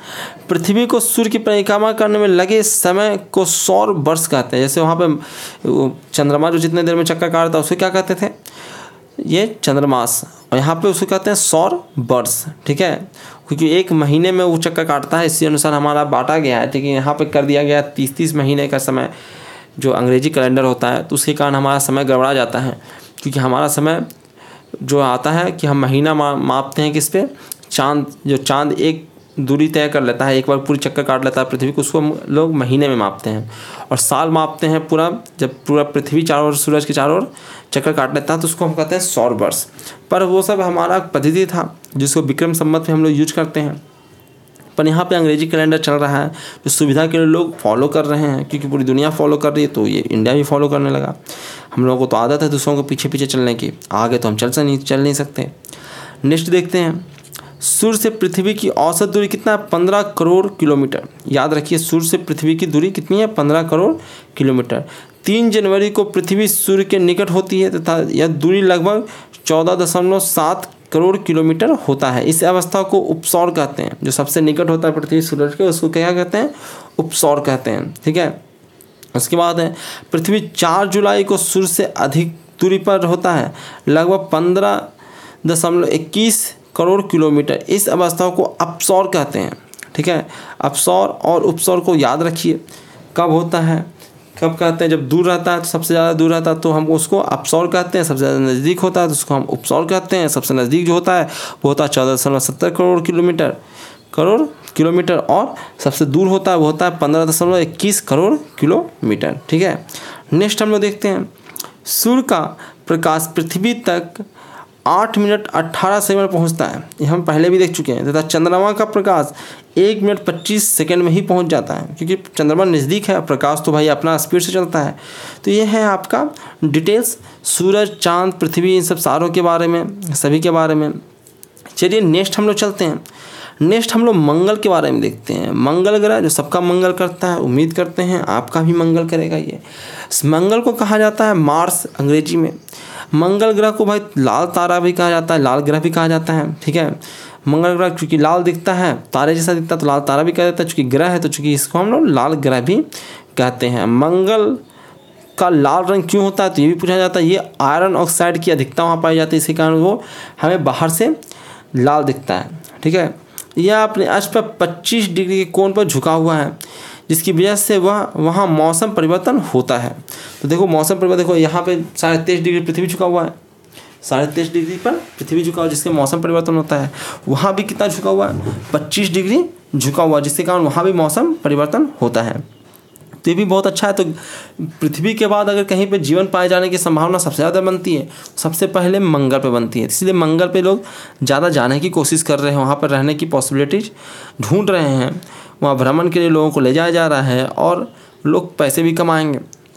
पृथ्वी को सूर्य की परिक्रमा करने में लगे समय को सौर वर्ष कहते हैं। जैसे वहाँ पे चंद्रमा जो जितने देर में चक्कर काटता है उसे क्या कहते थे, ये चंद्रमास, और यहाँ पे उसको कहते हैं सौर वर्ष। ठीक है, क्योंकि एक महीने में वो चक्कर काटता है, इसी अनुसार हमारा बांटा गया है। ठीक है, यहाँ पे कर दिया गया 30-30 महीने का समय जो अंग्रेजी कैलेंडर होता है, तो उसके कारण हमारा समय गड़बड़ा जाता है। क्योंकि हमारा समय जो आता है कि हम महीना मापते हैं किस पे, चांद, जो चांद एक दूरी तय कर लेता है, एक बार पूरी चक्कर काट लेता है पृथ्वी को, उसको हम लोग महीने में मापते हैं। और साल मापते हैं पूरा, जब पूरा पृथ्वी चारों ओर सूरज के चारों ओर चक्कर काट लेता है तो उसको हम कहते हैं सौर वर्ष। पर वो सब हमारा पद्धति था जिसको विक्रम संवत में हम लोग यूज करते हैं। पर यहाँ पे अंग्रेजी कैलेंडर चल रहा है जो सुविधा के लिए लोग फॉलो कर रहे हैं, क्योंकि पूरी दुनिया फॉलो कर रही है तो ये इंडिया भी फॉलो करने लगा। हम लोगों को तो आदत है दूसरों को पीछे पीछे चलने की, आगे तो हम चल नहीं सकते। नेक्स्ट देखते हैं, सूर्य से पृथ्वी की औसत दूरी कितना है, 15 करोड़ किलोमीटर। याद रखिए, सूर्य से पृथ्वी की दूरी कितनी है, 15 करोड़ किलोमीटर। 3 जनवरी को पृथ्वी सूर्य के निकट होती है तथा यह दूरी लगभग 14.7 करोड़ किलोमीटर होता है। इस अवस्था को उपसौर कहते हैं। जो सबसे निकट होता है पृथ्वी सूरज के, उसको क्या कहते हैं, उपसौर कहते हैं। ठीक है, उसके बाद है पृथ्वी 4 जुलाई को सूर्य से अधिक दूरी पर होता है, लगभग 15.21 करोड़ किलोमीटर। इस अवस्था को अपसौर कहते हैं। ठीक है, अपसौर और उपसौर को याद रखिए, कब होता है, कब कहते हैं, जब दूर रहता है तो सबसे ज़्यादा दूर रहता है तो हम उसको अपसौर कहते हैं, सबसे ज़्यादा नज़दीक होता है तो उसको हम उपसौर कहते हैं। सबसे नज़दीक जो होता है वो होता है 14.70 करोड़ किलोमीटर, और सबसे दूर होता है वो होता है 15.21 करोड़ किलोमीटर। ठीक है, नेक्स्ट हम लोग देखते हैं, सूर्य का प्रकाश पृथ्वी तक 8 मिनट 18 सेकंड पहुंचता है, ये हम पहले भी देख चुके हैं। तथा चंद्रमा का प्रकाश 1 मिनट 25 सेकंड में ही पहुंच जाता है, क्योंकि चंद्रमा नज़दीक है, प्रकाश तो भाई अपना स्पीड से चलता है। तो ये है आपका डिटेल्स सूरज, चांद, पृथ्वी, इन सब सारों के बारे में, सभी के बारे में। चलिए नेक्स्ट हम लोग चलते हैं। नेक्स्ट हम लोग मंगल के बारे में देखते हैं। मंगल ग्रह जो सबका मंगल करता है, उम्मीद करते हैं आपका भी मंगल करेगा। ये इस मंगल को कहा जाता है मार्स अंग्रेजी में। मंगल ग्रह को भाई लाल तारा भी कहा जाता है, लाल ग्रह भी कहा जाता है। ठीक है, मंगल ग्रह चूँकि लाल दिखता है, तारे जैसा दिखता है, तो लाल तारा भी कहा जाता है। चूँकि ग्रह है तो चूँकि इसको हम लोग लाल ग्रह भी कहते हैं। मंगल का लाल रंग क्यों होता है तो ये भी पूछा जाता है। ये आयरन ऑक्साइड की अधिकता वहाँ पाई जाती है, इसी कारण वो हमें बाहर से लाल दिखता है। ठीक है, यह अपने अक्ष पर 25 डिग्री के कोण पर झुका हुआ है, जिसकी वजह से वहाँ मौसम परिवर्तन होता है। तो देखो मौसम परिवर्तन, देखो यहाँ पे 23.5 डिग्री पृथ्वी झुका हुआ है, 23.5 डिग्री पर पृथ्वी झुका हुआ, जिससे मौसम परिवर्तन होता है। वहाँ भी कितना झुका हुआ है, 25 डिग्री झुका हुआ, जिसके कारण वहाँ भी मौसम परिवर्तन होता है। तो ये भी बहुत अच्छा है। तो पृथ्वी के बाद अगर कहीं पे जीवन पाए जाने की संभावना सबसे ज़्यादा बनती है, सबसे पहले मंगल पे बनती है। इसलिए मंगल पे लोग ज़्यादा जाने की कोशिश कर रहे हैं, वहाँ पर रहने की पॉसिबिलिटीज ढूंढ रहे हैं। वहाँ भ्रमण के लिए लोगों को ले जाया जा रहा है और लोग पैसे भी कमाएंगे।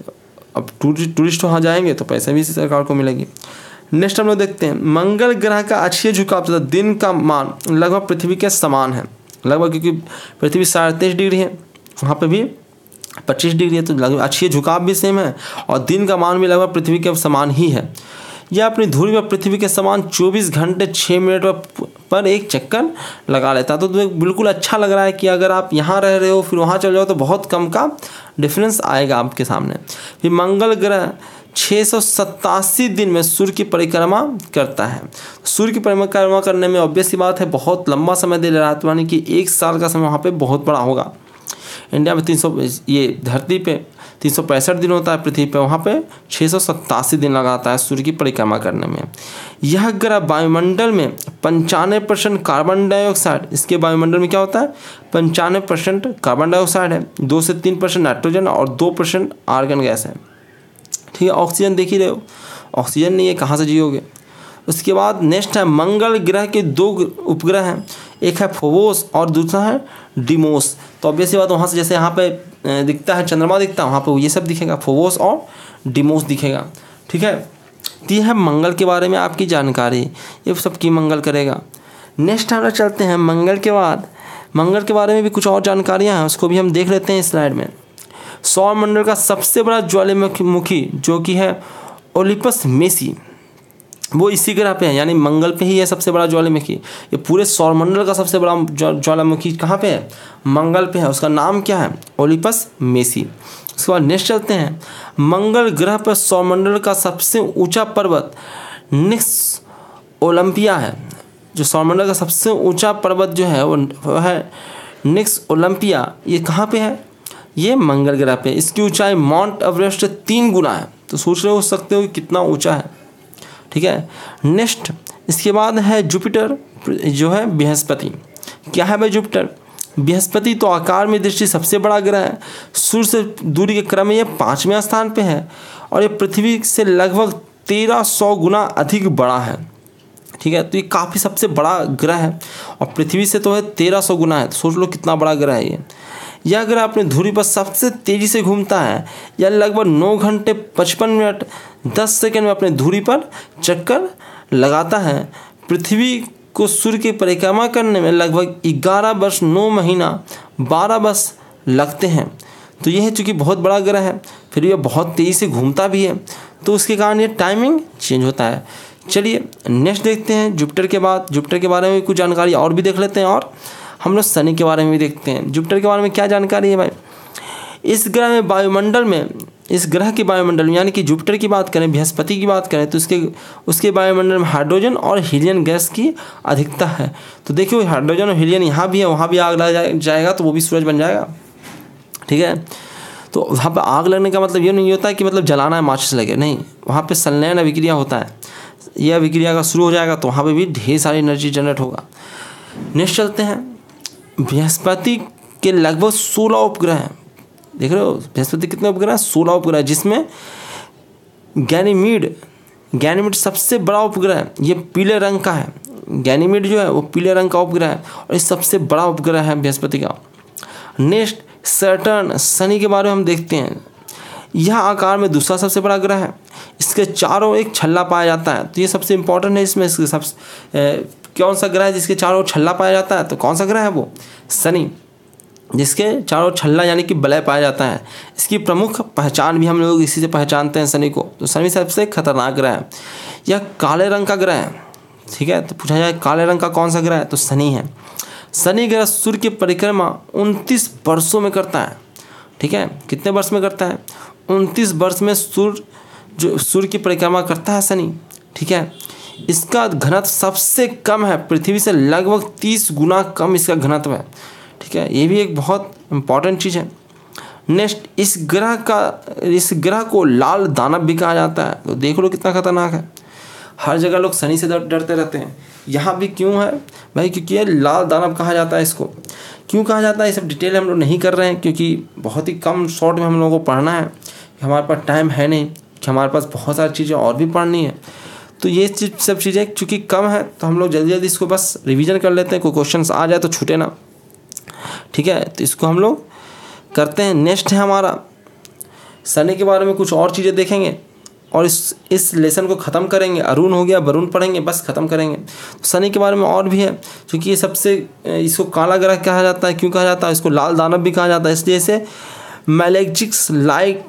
अब टूरिस्ट वहाँ जाएंगे तो पैसे भी सरकार को मिलेगी। नेक्स्ट हम लोग देखते हैं, मंगल ग्रह का अक्षीय झुकाव तथा दिन का मान लगभग पृथ्वी के समान है। लगभग, क्योंकि पृथ्वी 23.5 डिग्री है, वहाँ पे भी 25 डिग्री है, तो लगभग अक्षीय झुकाव भी सेम है और दिन का मान भी लगभग पृथ्वी के समान ही है। यह अपनी धुरी पर पृथ्वी के समान 24 घंटे 6 मिनट पर एक चक्कर लगा लेता है। तो बिल्कुल अच्छा लग रहा है कि अगर आप यहाँ रह रहे हो फिर वहाँ चले जाओ तो बहुत कम का डिफरेंस आएगा आपके सामने। फिर मंगल ग्रह 687 दिन में सूर्य की परिक्रमा करता है। सूर्य की परिक्रमा करने में ऑब्वियस सी बात है बहुत लंबा समय दे रहा है, तो यानी कि 1 साल का समय वहाँ पे बहुत बड़ा होगा। इंडिया में 300, ये धरती पे 365 दिन होता है, पृथ्वी पे वहाँ पे 687 दिन लगाता है सूर्य की परिक्रमा करने में। यह ग्रह वायुमंडल में 95% कार्बन डाइऑक्साइड, इसके वायुमंडल में क्या होता है 95% कार्बन डाइऑक्साइड है, 2 से 3% नाइट्रोजन और 2% आर्गन गैस है। ठीक है, ऑक्सीजन देख ही रहे हो, ऑक्सीजन नहीं है कहाँ से जियोगे। उसके बाद नेक्स्ट है मंगल ग्रह के 2 उपग्रह हैं, एक है फोबोस और दूसरा है डिमोस। तो ऑब्वियसली बात वहाँ से जैसे यहाँ पे दिखता है चंद्रमा दिखता है, वहाँ पे ये सब दिखेगा, फोबोस और डिमोस दिखेगा। ठीक है, तो यह है मंगल के बारे में आपकी जानकारी, ये सब की मंगल करेगा। नेक्स्ट हम लोग चलते हैं मंगल के बाद, मंगल के बारे में भी कुछ और जानकारियाँ हैं, उसको भी हम देख लेते हैं इस स्लाइड में। सौरमंडल का सबसे बड़ा ज्वालामुखी जो कि है ओलिपस मेसी, वो इसी ग्रह पे है, यानी मंगल पे ही है सबसे बड़ा ज्वालामुखी। ये पूरे सौरमंडल का सबसे बड़ा ज्वालामुखी कहाँ पे है? मंगल पे है। उसका नाम क्या है? ओलिपस मेसी। उसके बाद नेक्स्ट चलते हैं, मंगल ग्रह पर सौरमंडल का सबसे ऊंचा पर्वत निक्स ओलंपिया है। जो सौरमंडल का सबसे ऊंचा पर्वत जो है वो है निक्स ओलंपिया। ये कहाँ पे है? ये मंगल ग्रह पे। इसकी ऊंचाई माउंट एवरेस्ट से 3 गुना है। तो सोच रहे हो सकते हो कि कितना ऊंचा है, ठीक है। नेक्स्ट इसके बाद है जुपिटर, जो है बृहस्पति। क्या है भाई जुपिटर? बृहस्पति तो आकार में दृष्टि सबसे बड़ा ग्रह है। सूर्य से दूरी के क्रम में ये 5वें स्थान पे है और ये पृथ्वी से लगभग 1300 गुना अधिक बड़ा है, ठीक है। तो ये काफ़ी सबसे बड़ा ग्रह है और पृथ्वी से तो है 1300 गुना है। तो सोच लो कितना बड़ा ग्रह है ये। यह ग्रह अपनी धुरी पर सबसे तेज़ी से घूमता है। यह लगभग 9 घंटे 55 मिनट 10 सेकंड में अपनी धुरी पर चक्कर लगाता है। पृथ्वी को सूर्य की परिक्रमा करने में लगभग 11 वर्ष 9 महीना 12 वर्ष लगते हैं। तो यह है चूँकि बहुत बड़ा ग्रह है, फिर यह बहुत तेज़ी से घूमता भी है, तो उसके कारण ये टाइमिंग चेंज होता है। चलिए नेक्स्ट देखते हैं जुपिटर के बाद। जुपिटर के बारे में कुछ जानकारी और भी देख लेते हैं और हम लोग शनि के बारे में भी देखते हैं। जुपिटर के बारे में क्या जानकारी है भाई? इस ग्रह में वायुमंडल में, इस ग्रह के वायुमंडल में, यानी कि जुपिटर की बात करें, बृहस्पति की बात करें, तो उसके वायुमंडल में हाइड्रोजन और हीलियम गैस की अधिकता है। तो देखिए हाइड्रोजन और हीलियम यहाँ भी है, वहाँ भी आग लग जाएगा तो वो भी सूरज बन जाएगा, ठीक है। तो वहाँ पर आग लगने का मतलब ये नहीं होता है कि मतलब जलाना है, माचिस लगे, नहीं। वहाँ पर संलयन अभिक्रिया होता है। यह अभिक्रिया अगर शुरू हो जाएगा तो वहाँ पर भी ढेर सारी एनर्जी जनरेट होगा। नेक्स्ट चलते हैं, बृहस्पति के लगभग 16 उपग्रह हैं। देख रहे हो बृहस्पति कितने उपग्रह? 16 उपग्रह, जिसमें गैनीमीड सबसे बड़ा उपग्रह है। ये पीले रंग का है। गैनीमीड जो है वो पीले रंग का उपग्रह है और ये सबसे बड़ा उपग्रह है बृहस्पति का। नेक्स्ट सैटर्न, शनि के बारे में हम देखते हैं। यह आकार में दूसरा सबसे बड़ा ग्रह है। इसके चारों एक छल्ला पाया जाता है। तो ये सबसे इंपॉर्टेंट है इसमें। इसके कौन सा ग्रह है जिसके चारों छल्ला पाया जाता है? तो कौन सा ग्रह है वो? शनि, जिसके चारों छल्ला यानी कि वलय पाया जाता है। इसकी प्रमुख पहचान भी हम लोग इसी से पहचानते हैं शनि को। तो शनि सबसे खतरनाक ग्रह है। यह काले रंग का ग्रह है, ठीक है। तो पूछा जाए काले रंग का कौन सा ग्रह है? तो शनि है। शनि ग्रह सूर्य की परिक्रमा 29 वर्षों में करता है, ठीक है। कितने वर्ष में करता है? 29 वर्ष में सूर्य की परिक्रमा करता है शनि, ठीक है। इसका घनत्व सबसे कम है, पृथ्वी से लगभग 30 गुना कम इसका घनत्व है, ठीक है। ये भी एक बहुत इम्पॉर्टेंट चीज़ है। नेक्स्ट इस ग्रह को लाल दानव भी कहा जाता है। तो देख लो कितना खतरनाक है। हर जगह लोग शनि से डरते रहते हैं, यहाँ भी क्यों है भाई? क्योंकि ये लाल दानव कहा जाता है। इसको क्यों कहा जाता है ये सब डिटेल हम लोग नहीं कर रहे हैं, क्योंकि बहुत ही कम शॉर्ट में हम लोगों को पढ़ना है। हमारे पास टाइम है नहीं कि हमारे पास बहुत सारी चीज़ें और भी पढ़नी है। तो ये सब चीज़ें चूँकि कम है तो हम लोग जल्दी जल्दी इसको बस रिवीजन कर लेते हैं। कोई क्वेश्चन आ जाए तो छूटे ना, ठीक है। तो इसको हम लोग करते हैं। नेक्स्ट है हमारा शनि के बारे में कुछ और चीज़ें देखेंगे और इस लेसन को ख़त्म करेंगे। अरुण हो गया, वरुण पढ़ेंगे, बस ख़त्म करेंगे। तो शनि के बारे में और भी है, क्योंकि ये सबसे, इसको काला ग्रह कहा जाता है। क्यों कहा जाता है? इसको लाल दानव भी कहा जाता है, इसलिए इसे मैलेजिक्स लाइक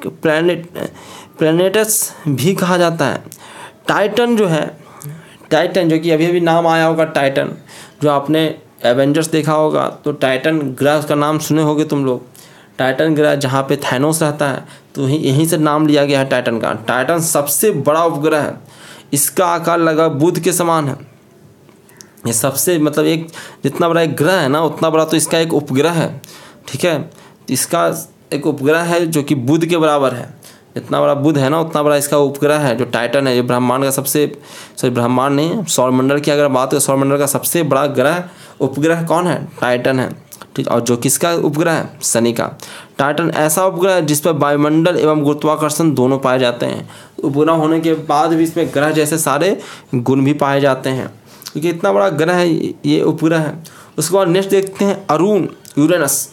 प्लैनेट्स भी कहा जाता है। टाइटन जो है, टाइटन जो कि अभी अभी नाम आया होगा, टाइटन जो आपने एवेंजर्स देखा होगा, तो टाइटन ग्रह का नाम सुने होगे तुम लोग। टाइटन ग्रह जहाँ पे थैनोस रहता है, तो यहीं से नाम लिया गया है टाइटन का। टाइटन सबसे बड़ा उपग्रह है। इसका आकार लगभग बुध के समान है। ये सबसे मतलब एक जितना बड़ा एक ग्रह है ना, उतना बड़ा तो इसका एक उपग्रह है, ठीक है। इसका एक उपग्रह है जो कि बुध के बराबर है। जितना बड़ा बुध है ना, उतना बड़ा इसका उपग्रह है जो टाइटन है। जो ब्रह्मांड का ब्रह्मांड नहीं, सौरमंडल की अगर बात करें, सौरमंडल का सबसे बड़ा ग्रह उपग्रह कौन है? टाइटन है, ठीक। और जो किसका उपग्रह है? शनि का। टाइटन ऐसा उपग्रह है जिस पर वायुमंडल एवं गुरुत्वाकर्षण दोनों पाए जाते हैं। उपग्रह होने के बाद भी इसमें ग्रह जैसे सारे गुण भी पाए जाते हैं, क्योंकि इतना बड़ा ग्रह है ये उपग्रह है। उसके बाद नेक्स्ट देखते हैं अरुण, यूरेनस।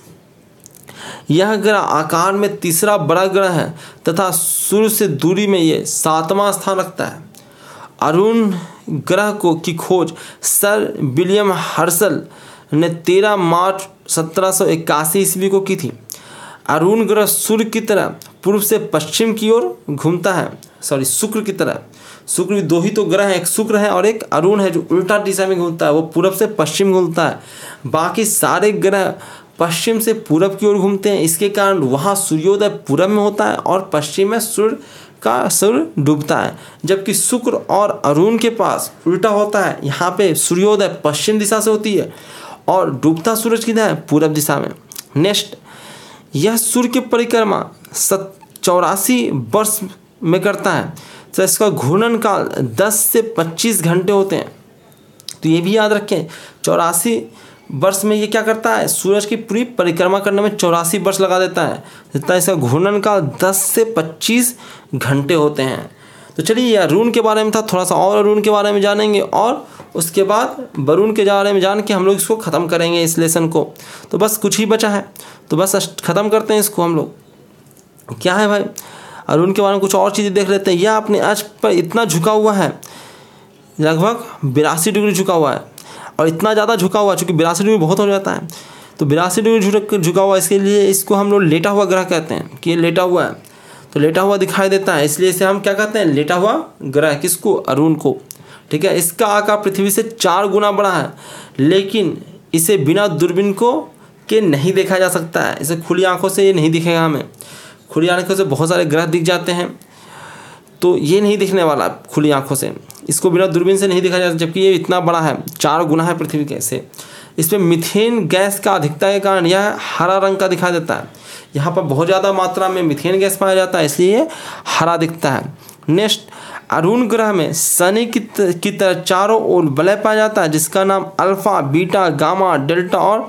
यह ग्रह आकार में तीसरा बड़ा ग्रह है तथा सूर्य से दूरी में ये 7वां स्थान रखता है। अरुण ग्रह की खोज सर विलियम हर्शल ने 13 मार्च 1781 ईस्वी को की थी। अरुण ग्रह सूर्य की तरह पूर्व से पश्चिम की ओर घूमता है, शुक्र की तरह शुक्र भी 2 ही तो ग्रह हैं, एक शुक्र है और एक अरुण है जो उल्टा दिशा में घूमता है, वो पूरब से पश्चिम घूमता है। बाकी सारे ग्रह पश्चिम से पूरब की ओर घूमते हैं, इसके कारण वहाँ सूर्योदय पूरब में होता है और पश्चिम में सूर्य डूबता है। जबकि शुक्र और अरुण के पास उल्टा होता है, यहाँ पे सूर्योदय पश्चिम दिशा से होती है और डूबता सूरज किधर है, पूरब दिशा में। नेक्स्ट, यह सूर्य की परिक्रमा 84 वर्ष में करता है, तो इसका घूर्णन काल 10 से 25 घंटे होते हैं। तो ये भी याद रखें, 84 वर्ष में ये क्या करता है, सूरज की पूरी परिक्रमा करने में 84 वर्ष लगा देता है, जितना इसका घूर्णन काल 10 से 25 घंटे होते हैं। तो चलिए ये अरुण के बारे में था, थोड़ा सा और अरुण के बारे में जानेंगे और उसके बाद वरुण के बारे में जान के हम लोग इसको ख़त्म करेंगे इस लेसन को। तो बस कुछ ही बचा है, तो बस ख़त्म करते हैं इसको हम लोग। क्या है भाई, अरुण के बारे में कुछ और चीज़ें देख लेते हैं। यह अपने अक्ष पर इतना झुका हुआ है, लगभग 82 डिग्री झुका हुआ है, और इतना ज़्यादा झुका हुआ चूँकि 82 डिग्री बहुत हो जाता है, तो 82 डिग्री झुका हुआ, इसके लिए इसको हम लोग लेटा हुआ ग्रह कहते हैं कि ये लेटा हुआ है, तो लेटा हुआ दिखाई देता है, इसलिए इसे हम क्या कहते हैं, लेटा हुआ ग्रह। किसको, अरुण को। ठीक है, इसका आकार पृथ्वी से 4 गुना बड़ा है, लेकिन इसे बिना दूरबीन के नहीं देखा जा सकता है। इसे खुली आंखों से ये नहीं दिखेगा हमें, खुली आंखों से बहुत सारे ग्रह दिख जाते हैं, तो ये नहीं दिखने वाला खुली आंखों से, इसको बिना दूरबीन से नहीं देखा जा सकता, जबकि ये इतना बड़ा है, 4 गुना है पृथ्वी के से। इसमें मीथेन गैस का अधिकता के कारण यह हरा रंग का दिखाई देता है। यहाँ पर बहुत ज़्यादा मात्रा में मीथेन गैस पाया जाता है, इसलिए ये हरा दिखता है। नेक्स्ट, अरुण ग्रह में शनि की तरह चारों ओर वलय पाया जाता है, जिसका नाम अल्फा, बीटा, गामा, डेल्टा और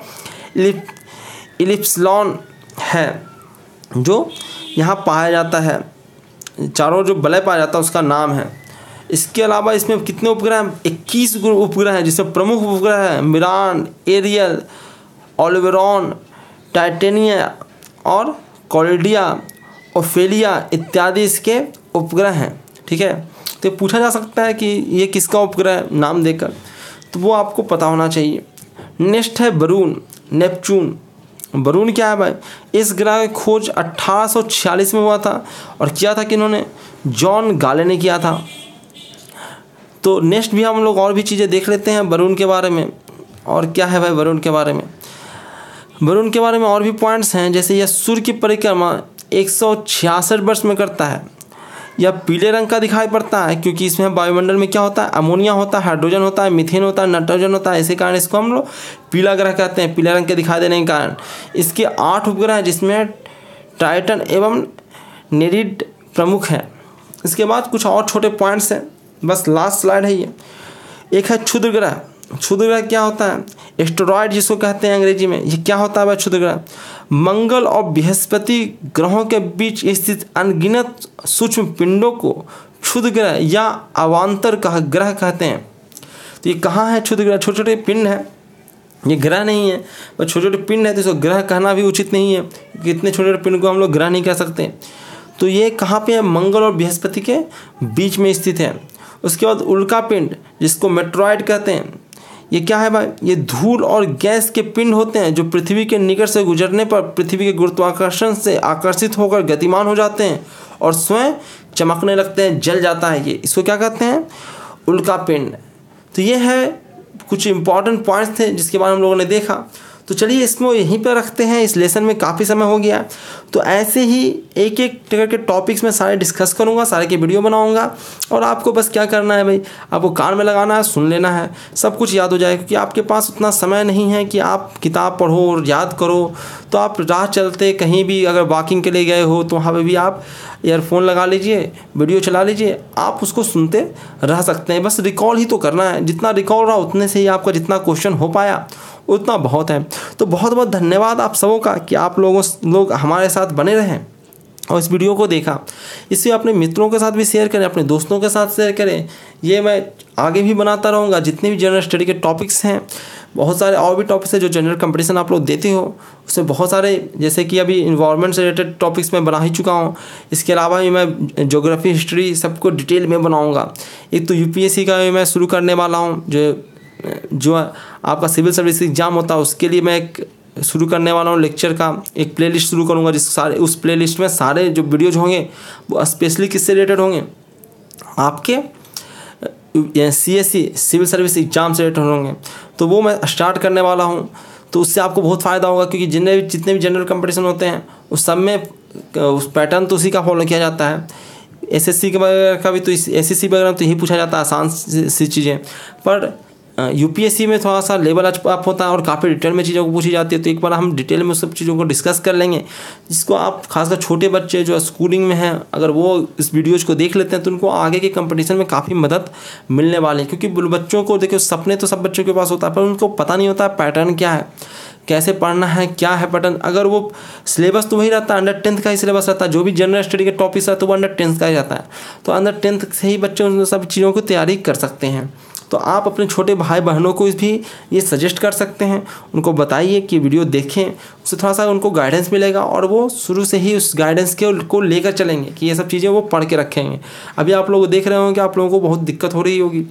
इलिप्सिलॉन है, जो यहाँ पाया जाता है। चारों जो वलय पाया जाता है उसका नाम है। इसके अलावा इसमें कितने उपग्रह हैं, 21 उपग्रह हैं, जिसमें प्रमुख उपग्रह हैं मिरान, एरियल, ओलिवेरॉन, टाइटेनिया और कॉलिडिया, ओफेलिया इत्यादि इसके उपग्रह हैं। ठीक है, तो पूछा जा सकता है कि ये किसका उपग्रह नाम देकर, तो वो आपको पता होना चाहिए। नेक्स्ट है वरुण, नेपच्यून। वरुण क्या है भाई, इस ग्रह की खोज 1846 में हुआ था और किया था कि इन्होंने जॉन गाले ने किया था। तो नेक्स्ट भी हम लोग और भी चीज़ें देख लेते हैं वरुण के बारे में। और क्या है भाई वरुण के बारे में, वरुण के बारे में और भी पॉइंट्स हैं, जैसे यह सूर्य की परिक्रमा 166 वर्ष में करता है। यह पीले रंग का दिखाई पड़ता है क्योंकि इसमें वायुमंडल में क्या होता है, अमोनिया होता है, हाइड्रोजन होता है, मीथेन होता है, नाइट्रोजन होता है, इसी कारण इसको हम लोग पीला ग्रह कहते हैं, पीले रंग के दिखाई देने के कारण। इसके 8 उपग्रह हैं, जिसमें टाइटन एवं नेरिड प्रमुख हैं। इसके बाद कुछ और छोटे पॉइंट्स हैं, बस लास्ट स्लाइड है ये। एक है क्षुद्र ग्रह। क्षुद्र ग्रह क्या होता है, एस्टेरॉइड जिसको कहते हैं अंग्रेजी में। ये क्या होता है भाई क्षुद्र ग्रह, मंगल और बृहस्पति ग्रहों के बीच स्थित अनगिनत सूक्ष्म पिंडों को क्षुद्र ग्रह या अवांतर ग्रह कहते हैं। तो ये कहाँ है क्षुद्र ग्रह, छोटे छोटे पिंड हैं, ये ग्रह नहीं है, बस छोटे छोटे पिंड है, तो इसको ग्रह कहना भी उचित नहीं है कि इतने छोटे छोटे पिंड को हम लोग ग्रह नहीं कह सकते। तो ये कहाँ पे है, मंगल और बृहस्पति के बीच में स्थित है। उसके बाद उल्का पिंड जिसको मेट्रॉइड कहते हैं, ये क्या है भाई, ये धूल और गैस के पिंड होते हैं जो पृथ्वी के निकट से गुजरने पर पृथ्वी के गुरुत्वाकर्षण से आकर्षित होकर गतिमान हो जाते हैं और स्वयं चमकने लगते हैं, जल जाता है ये, इसको क्या कहते हैं, उल्का पिंड। तो ये है कुछ इंपॉर्टेंट पॉइंट्स थे जिसके बारे में हम लोगों ने देखा। तो चलिए इसमें यहीं पर रखते हैं, इस लेसन में काफ़ी समय हो गया। तो ऐसे ही एक एक करके टॉपिक्स में सारे डिस्कस करूँगा, सारे के वीडियो बनाऊँगा, और आपको बस क्या करना है भाई, आपको कान में लगाना है, सुन लेना है, सब कुछ याद हो जाएगा। क्योंकि आपके पास उतना समय नहीं है कि आप किताब पढ़ो और याद करो। तो आप राह चलते कहीं भी अगर वॉकिंग के लिए गए हो तो वहाँ पर भी आप ईयरफोन लगा लीजिए, वीडियो चला लीजिए, आप उसको सुनते रह सकते हैं। बस रिकॉल ही तो करना है, जितना रिकॉल रहा उतने से ही आपका जितना क्वेश्चन हो पाया उतना बहुत है। तो बहुत बहुत धन्यवाद आप सबों का कि आप लोग हमारे साथ बने रहें और इस वीडियो को देखा। इसे अपने मित्रों के साथ भी शेयर करें, अपने दोस्तों के साथ शेयर करें। ये मैं आगे भी बनाता रहूँगा, जितने भी जनरल स्टडी के टॉपिक्स हैं, बहुत सारे और भी टॉपिक्स हैं जो जनरल कंपटीशन आप लोग देते हो, उसमें बहुत सारे, जैसे कि अभी इन्वायरमेंट से रिलेटेड टॉपिक्स मैं बना ही चुका हूँ। इसके अलावा भी मैं ज्योग्राफी, हिस्ट्री सबको डिटेल में बनाऊँगा। एक तो यूपीएससी का भी मैं शुरू करने वाला हूँ, जो आपका सिविल सर्विस एग्जाम होता है उसके लिए मैं एक शुरू करने वाला हूँ लेक्चर का एक प्लेलिस्ट शुरू करूँगा, उस प्लेलिस्ट में सारे जो वीडियोज होंगे वो स्पेशली किससे रिलेटेड होंगे, आपके CSE सिविल सर्विस एग्जाम से रिलेटेड होंगे, तो वो मैं स्टार्ट करने वाला हूँ। तो उससे आपको बहुत फ़ायदा होगा, क्योंकि जितने भी जनरल कंपटीशन होते हैं उस सब में उस पैटर्न तो उसी का फॉलो किया जाता है। SSC के वगैरह का भी तो SSC वगैरह तो यही पूछा जाता है, आसान सी चीज़ें। पर UPSC में थोड़ा सा लेवल अप होता है और काफ़ी डिटेल में चीज़ों को पूछी जाती है। तो एक बार हम डिटेल में सब चीज़ों को डिस्कस कर लेंगे, जिसको आप खासकर छोटे बच्चे जो स्कूलिंग में हैं, अगर वो इस वीडियोज़ को देख लेते हैं तो उनको आगे के कंपटीशन में काफ़ी मदद मिलने वाली है। क्योंकि बच्चों को देखिए, सपने तो सब बच्चों के पास होता है, पर उनको पता नहीं होता पैटर्न क्या है, कैसे पढ़ना है, क्या है पैटर्न। अगर वो सिलेबस तो वही रहता है, अंडर 10th का ही सिलेबस रहता है, जो भी जनरल स्टडी के टॉपिक्स है तो वो अंडर 10th का ही रहता है। तो अंडर 10th से ही बच्चे उन सब चीज़ों को तैयारी कर सकते हैं। तो आप अपने छोटे भाई बहनों को भी ये सजेस्ट कर सकते हैं, उनको बताइए कि वीडियो देखें, उससे थोड़ा सा उनको गाइडेंस मिलेगा और वो शुरू से ही उस गाइडेंस को लेकर चलेंगे कि ये सब चीज़ें वो पढ़ के रखेंगे। अभी आप लोग देख रहे होंगे कि आप लोगों को बहुत दिक्कत हो रही होगी,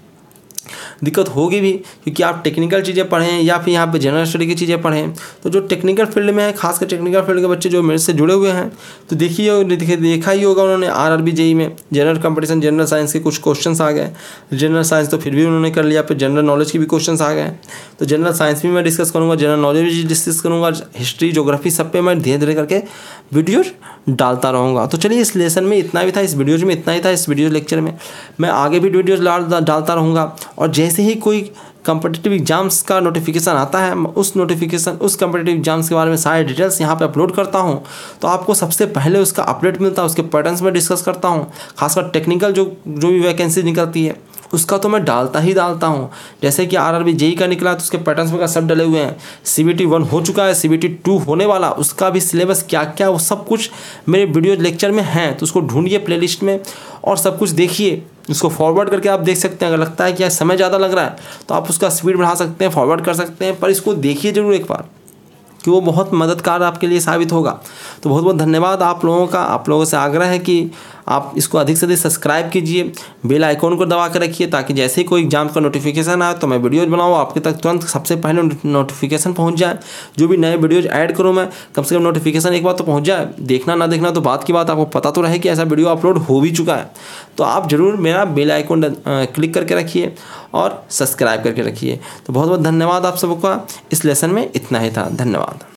दिक्कत होगी भी, क्योंकि आप टेक्निकल चीज़ें पढ़ें या फिर यहाँ पे जनरल स्टडी की चीज़ें पढ़ें। तो जो टेक्निकल फील्ड में है, खासकर टेक्निकल फील्ड के बच्चे जो मेरे से जुड़े हुए हैं, तो देखा ही होगा उन्होंने RRB JEE में जनरल कंपटीशन जनरल साइंस के कुछ क्वेश्चंस आ गए। जनरल साइंस तो फिर भी उन्होंने कर लिया, फिर जनरल नॉलेज की भी क्वेश्चंस आ गए। तो जनरल साइंस भी मैं डिस्कस करूँगा, जनरल नॉलेज भी डिस्कस करूँगा, हिस्ट्री ज्योग्राफी सब पे मैं धीरे धीरे करके वीडियोज डालता रहूँगा। तो चलिए, इस लेसन में इतना भी था, इस वीडियोज में इतना ही था। इस वीडियो लेक्चर में मैं आगे भी वीडियोज डालता रहूँगा, और जैसे ही कोई कम्पिटिटिव एग्जाम्स का नोटिफिकेशन आता है, उस कम्पिटिटिव एग्जाम्स के बारे में सारे डिटेल्स यहाँ पे अपलोड करता हूँ। तो आपको सबसे पहले उसका अपडेट मिलता है, उसके पैटर्न्स में डिस्कस करता हूँ। खासकर टेक्निकल जो भी वैकेंसी निकलती है उसका तो मैं डालता हूँ। जैसे कि RRB JEE का निकला तो उसके पैटर्न्स वगैरह सब डले हुए हैं। CBT 1 हो चुका है, CBT 2 होने वाला, उसका भी सिलेबस क्या क्या वो सब कुछ मेरे वीडियो लेक्चर में है। तो उसको ढूंढिए प्लेलिस्ट में और सब कुछ देखिए, उसको फॉरवर्ड करके आप देख सकते हैं। अगर लगता है कि समय ज़्यादा लग रहा है तो आप उसका स्पीड बढ़ा सकते हैं, फॉरवर्ड कर सकते हैं, पर इसको देखिए ज़रूर एक बार, कि वो बहुत मददगार आपके लिए साबित होगा। तो बहुत बहुत धन्यवाद आप लोगों का। आप लोगों से आग्रह है कि आप इसको अधिक से अधिक सब्सक्राइब कीजिए, बेल आइकॉन को दबा कर रखिए, ताकि जैसे ही कोई एग्जाम का नोटिफिकेशन आए तो मैं वीडियोज़ बनाऊँ, आपके तक तुरंत सबसे पहले नोटिफिकेशन पहुंच जाए। जो भी नए वीडियोज़ ऐड करूँ मैं, कम से कम नोटिफिकेशन एक बार तो पहुंच जाए। देखना ना देखना तो बात की बात, आपको पता तो रहे कि ऐसा वीडियो अपलोड हो भी चुका है। तो आप ज़रूर मेरा बेल आइकॉन क्लिक करके रखिए और सब्सक्राइब करके रखिए। तो बहुत बहुत धन्यवाद आप सबका। इस लेसन में इतना ही था। धन्यवाद।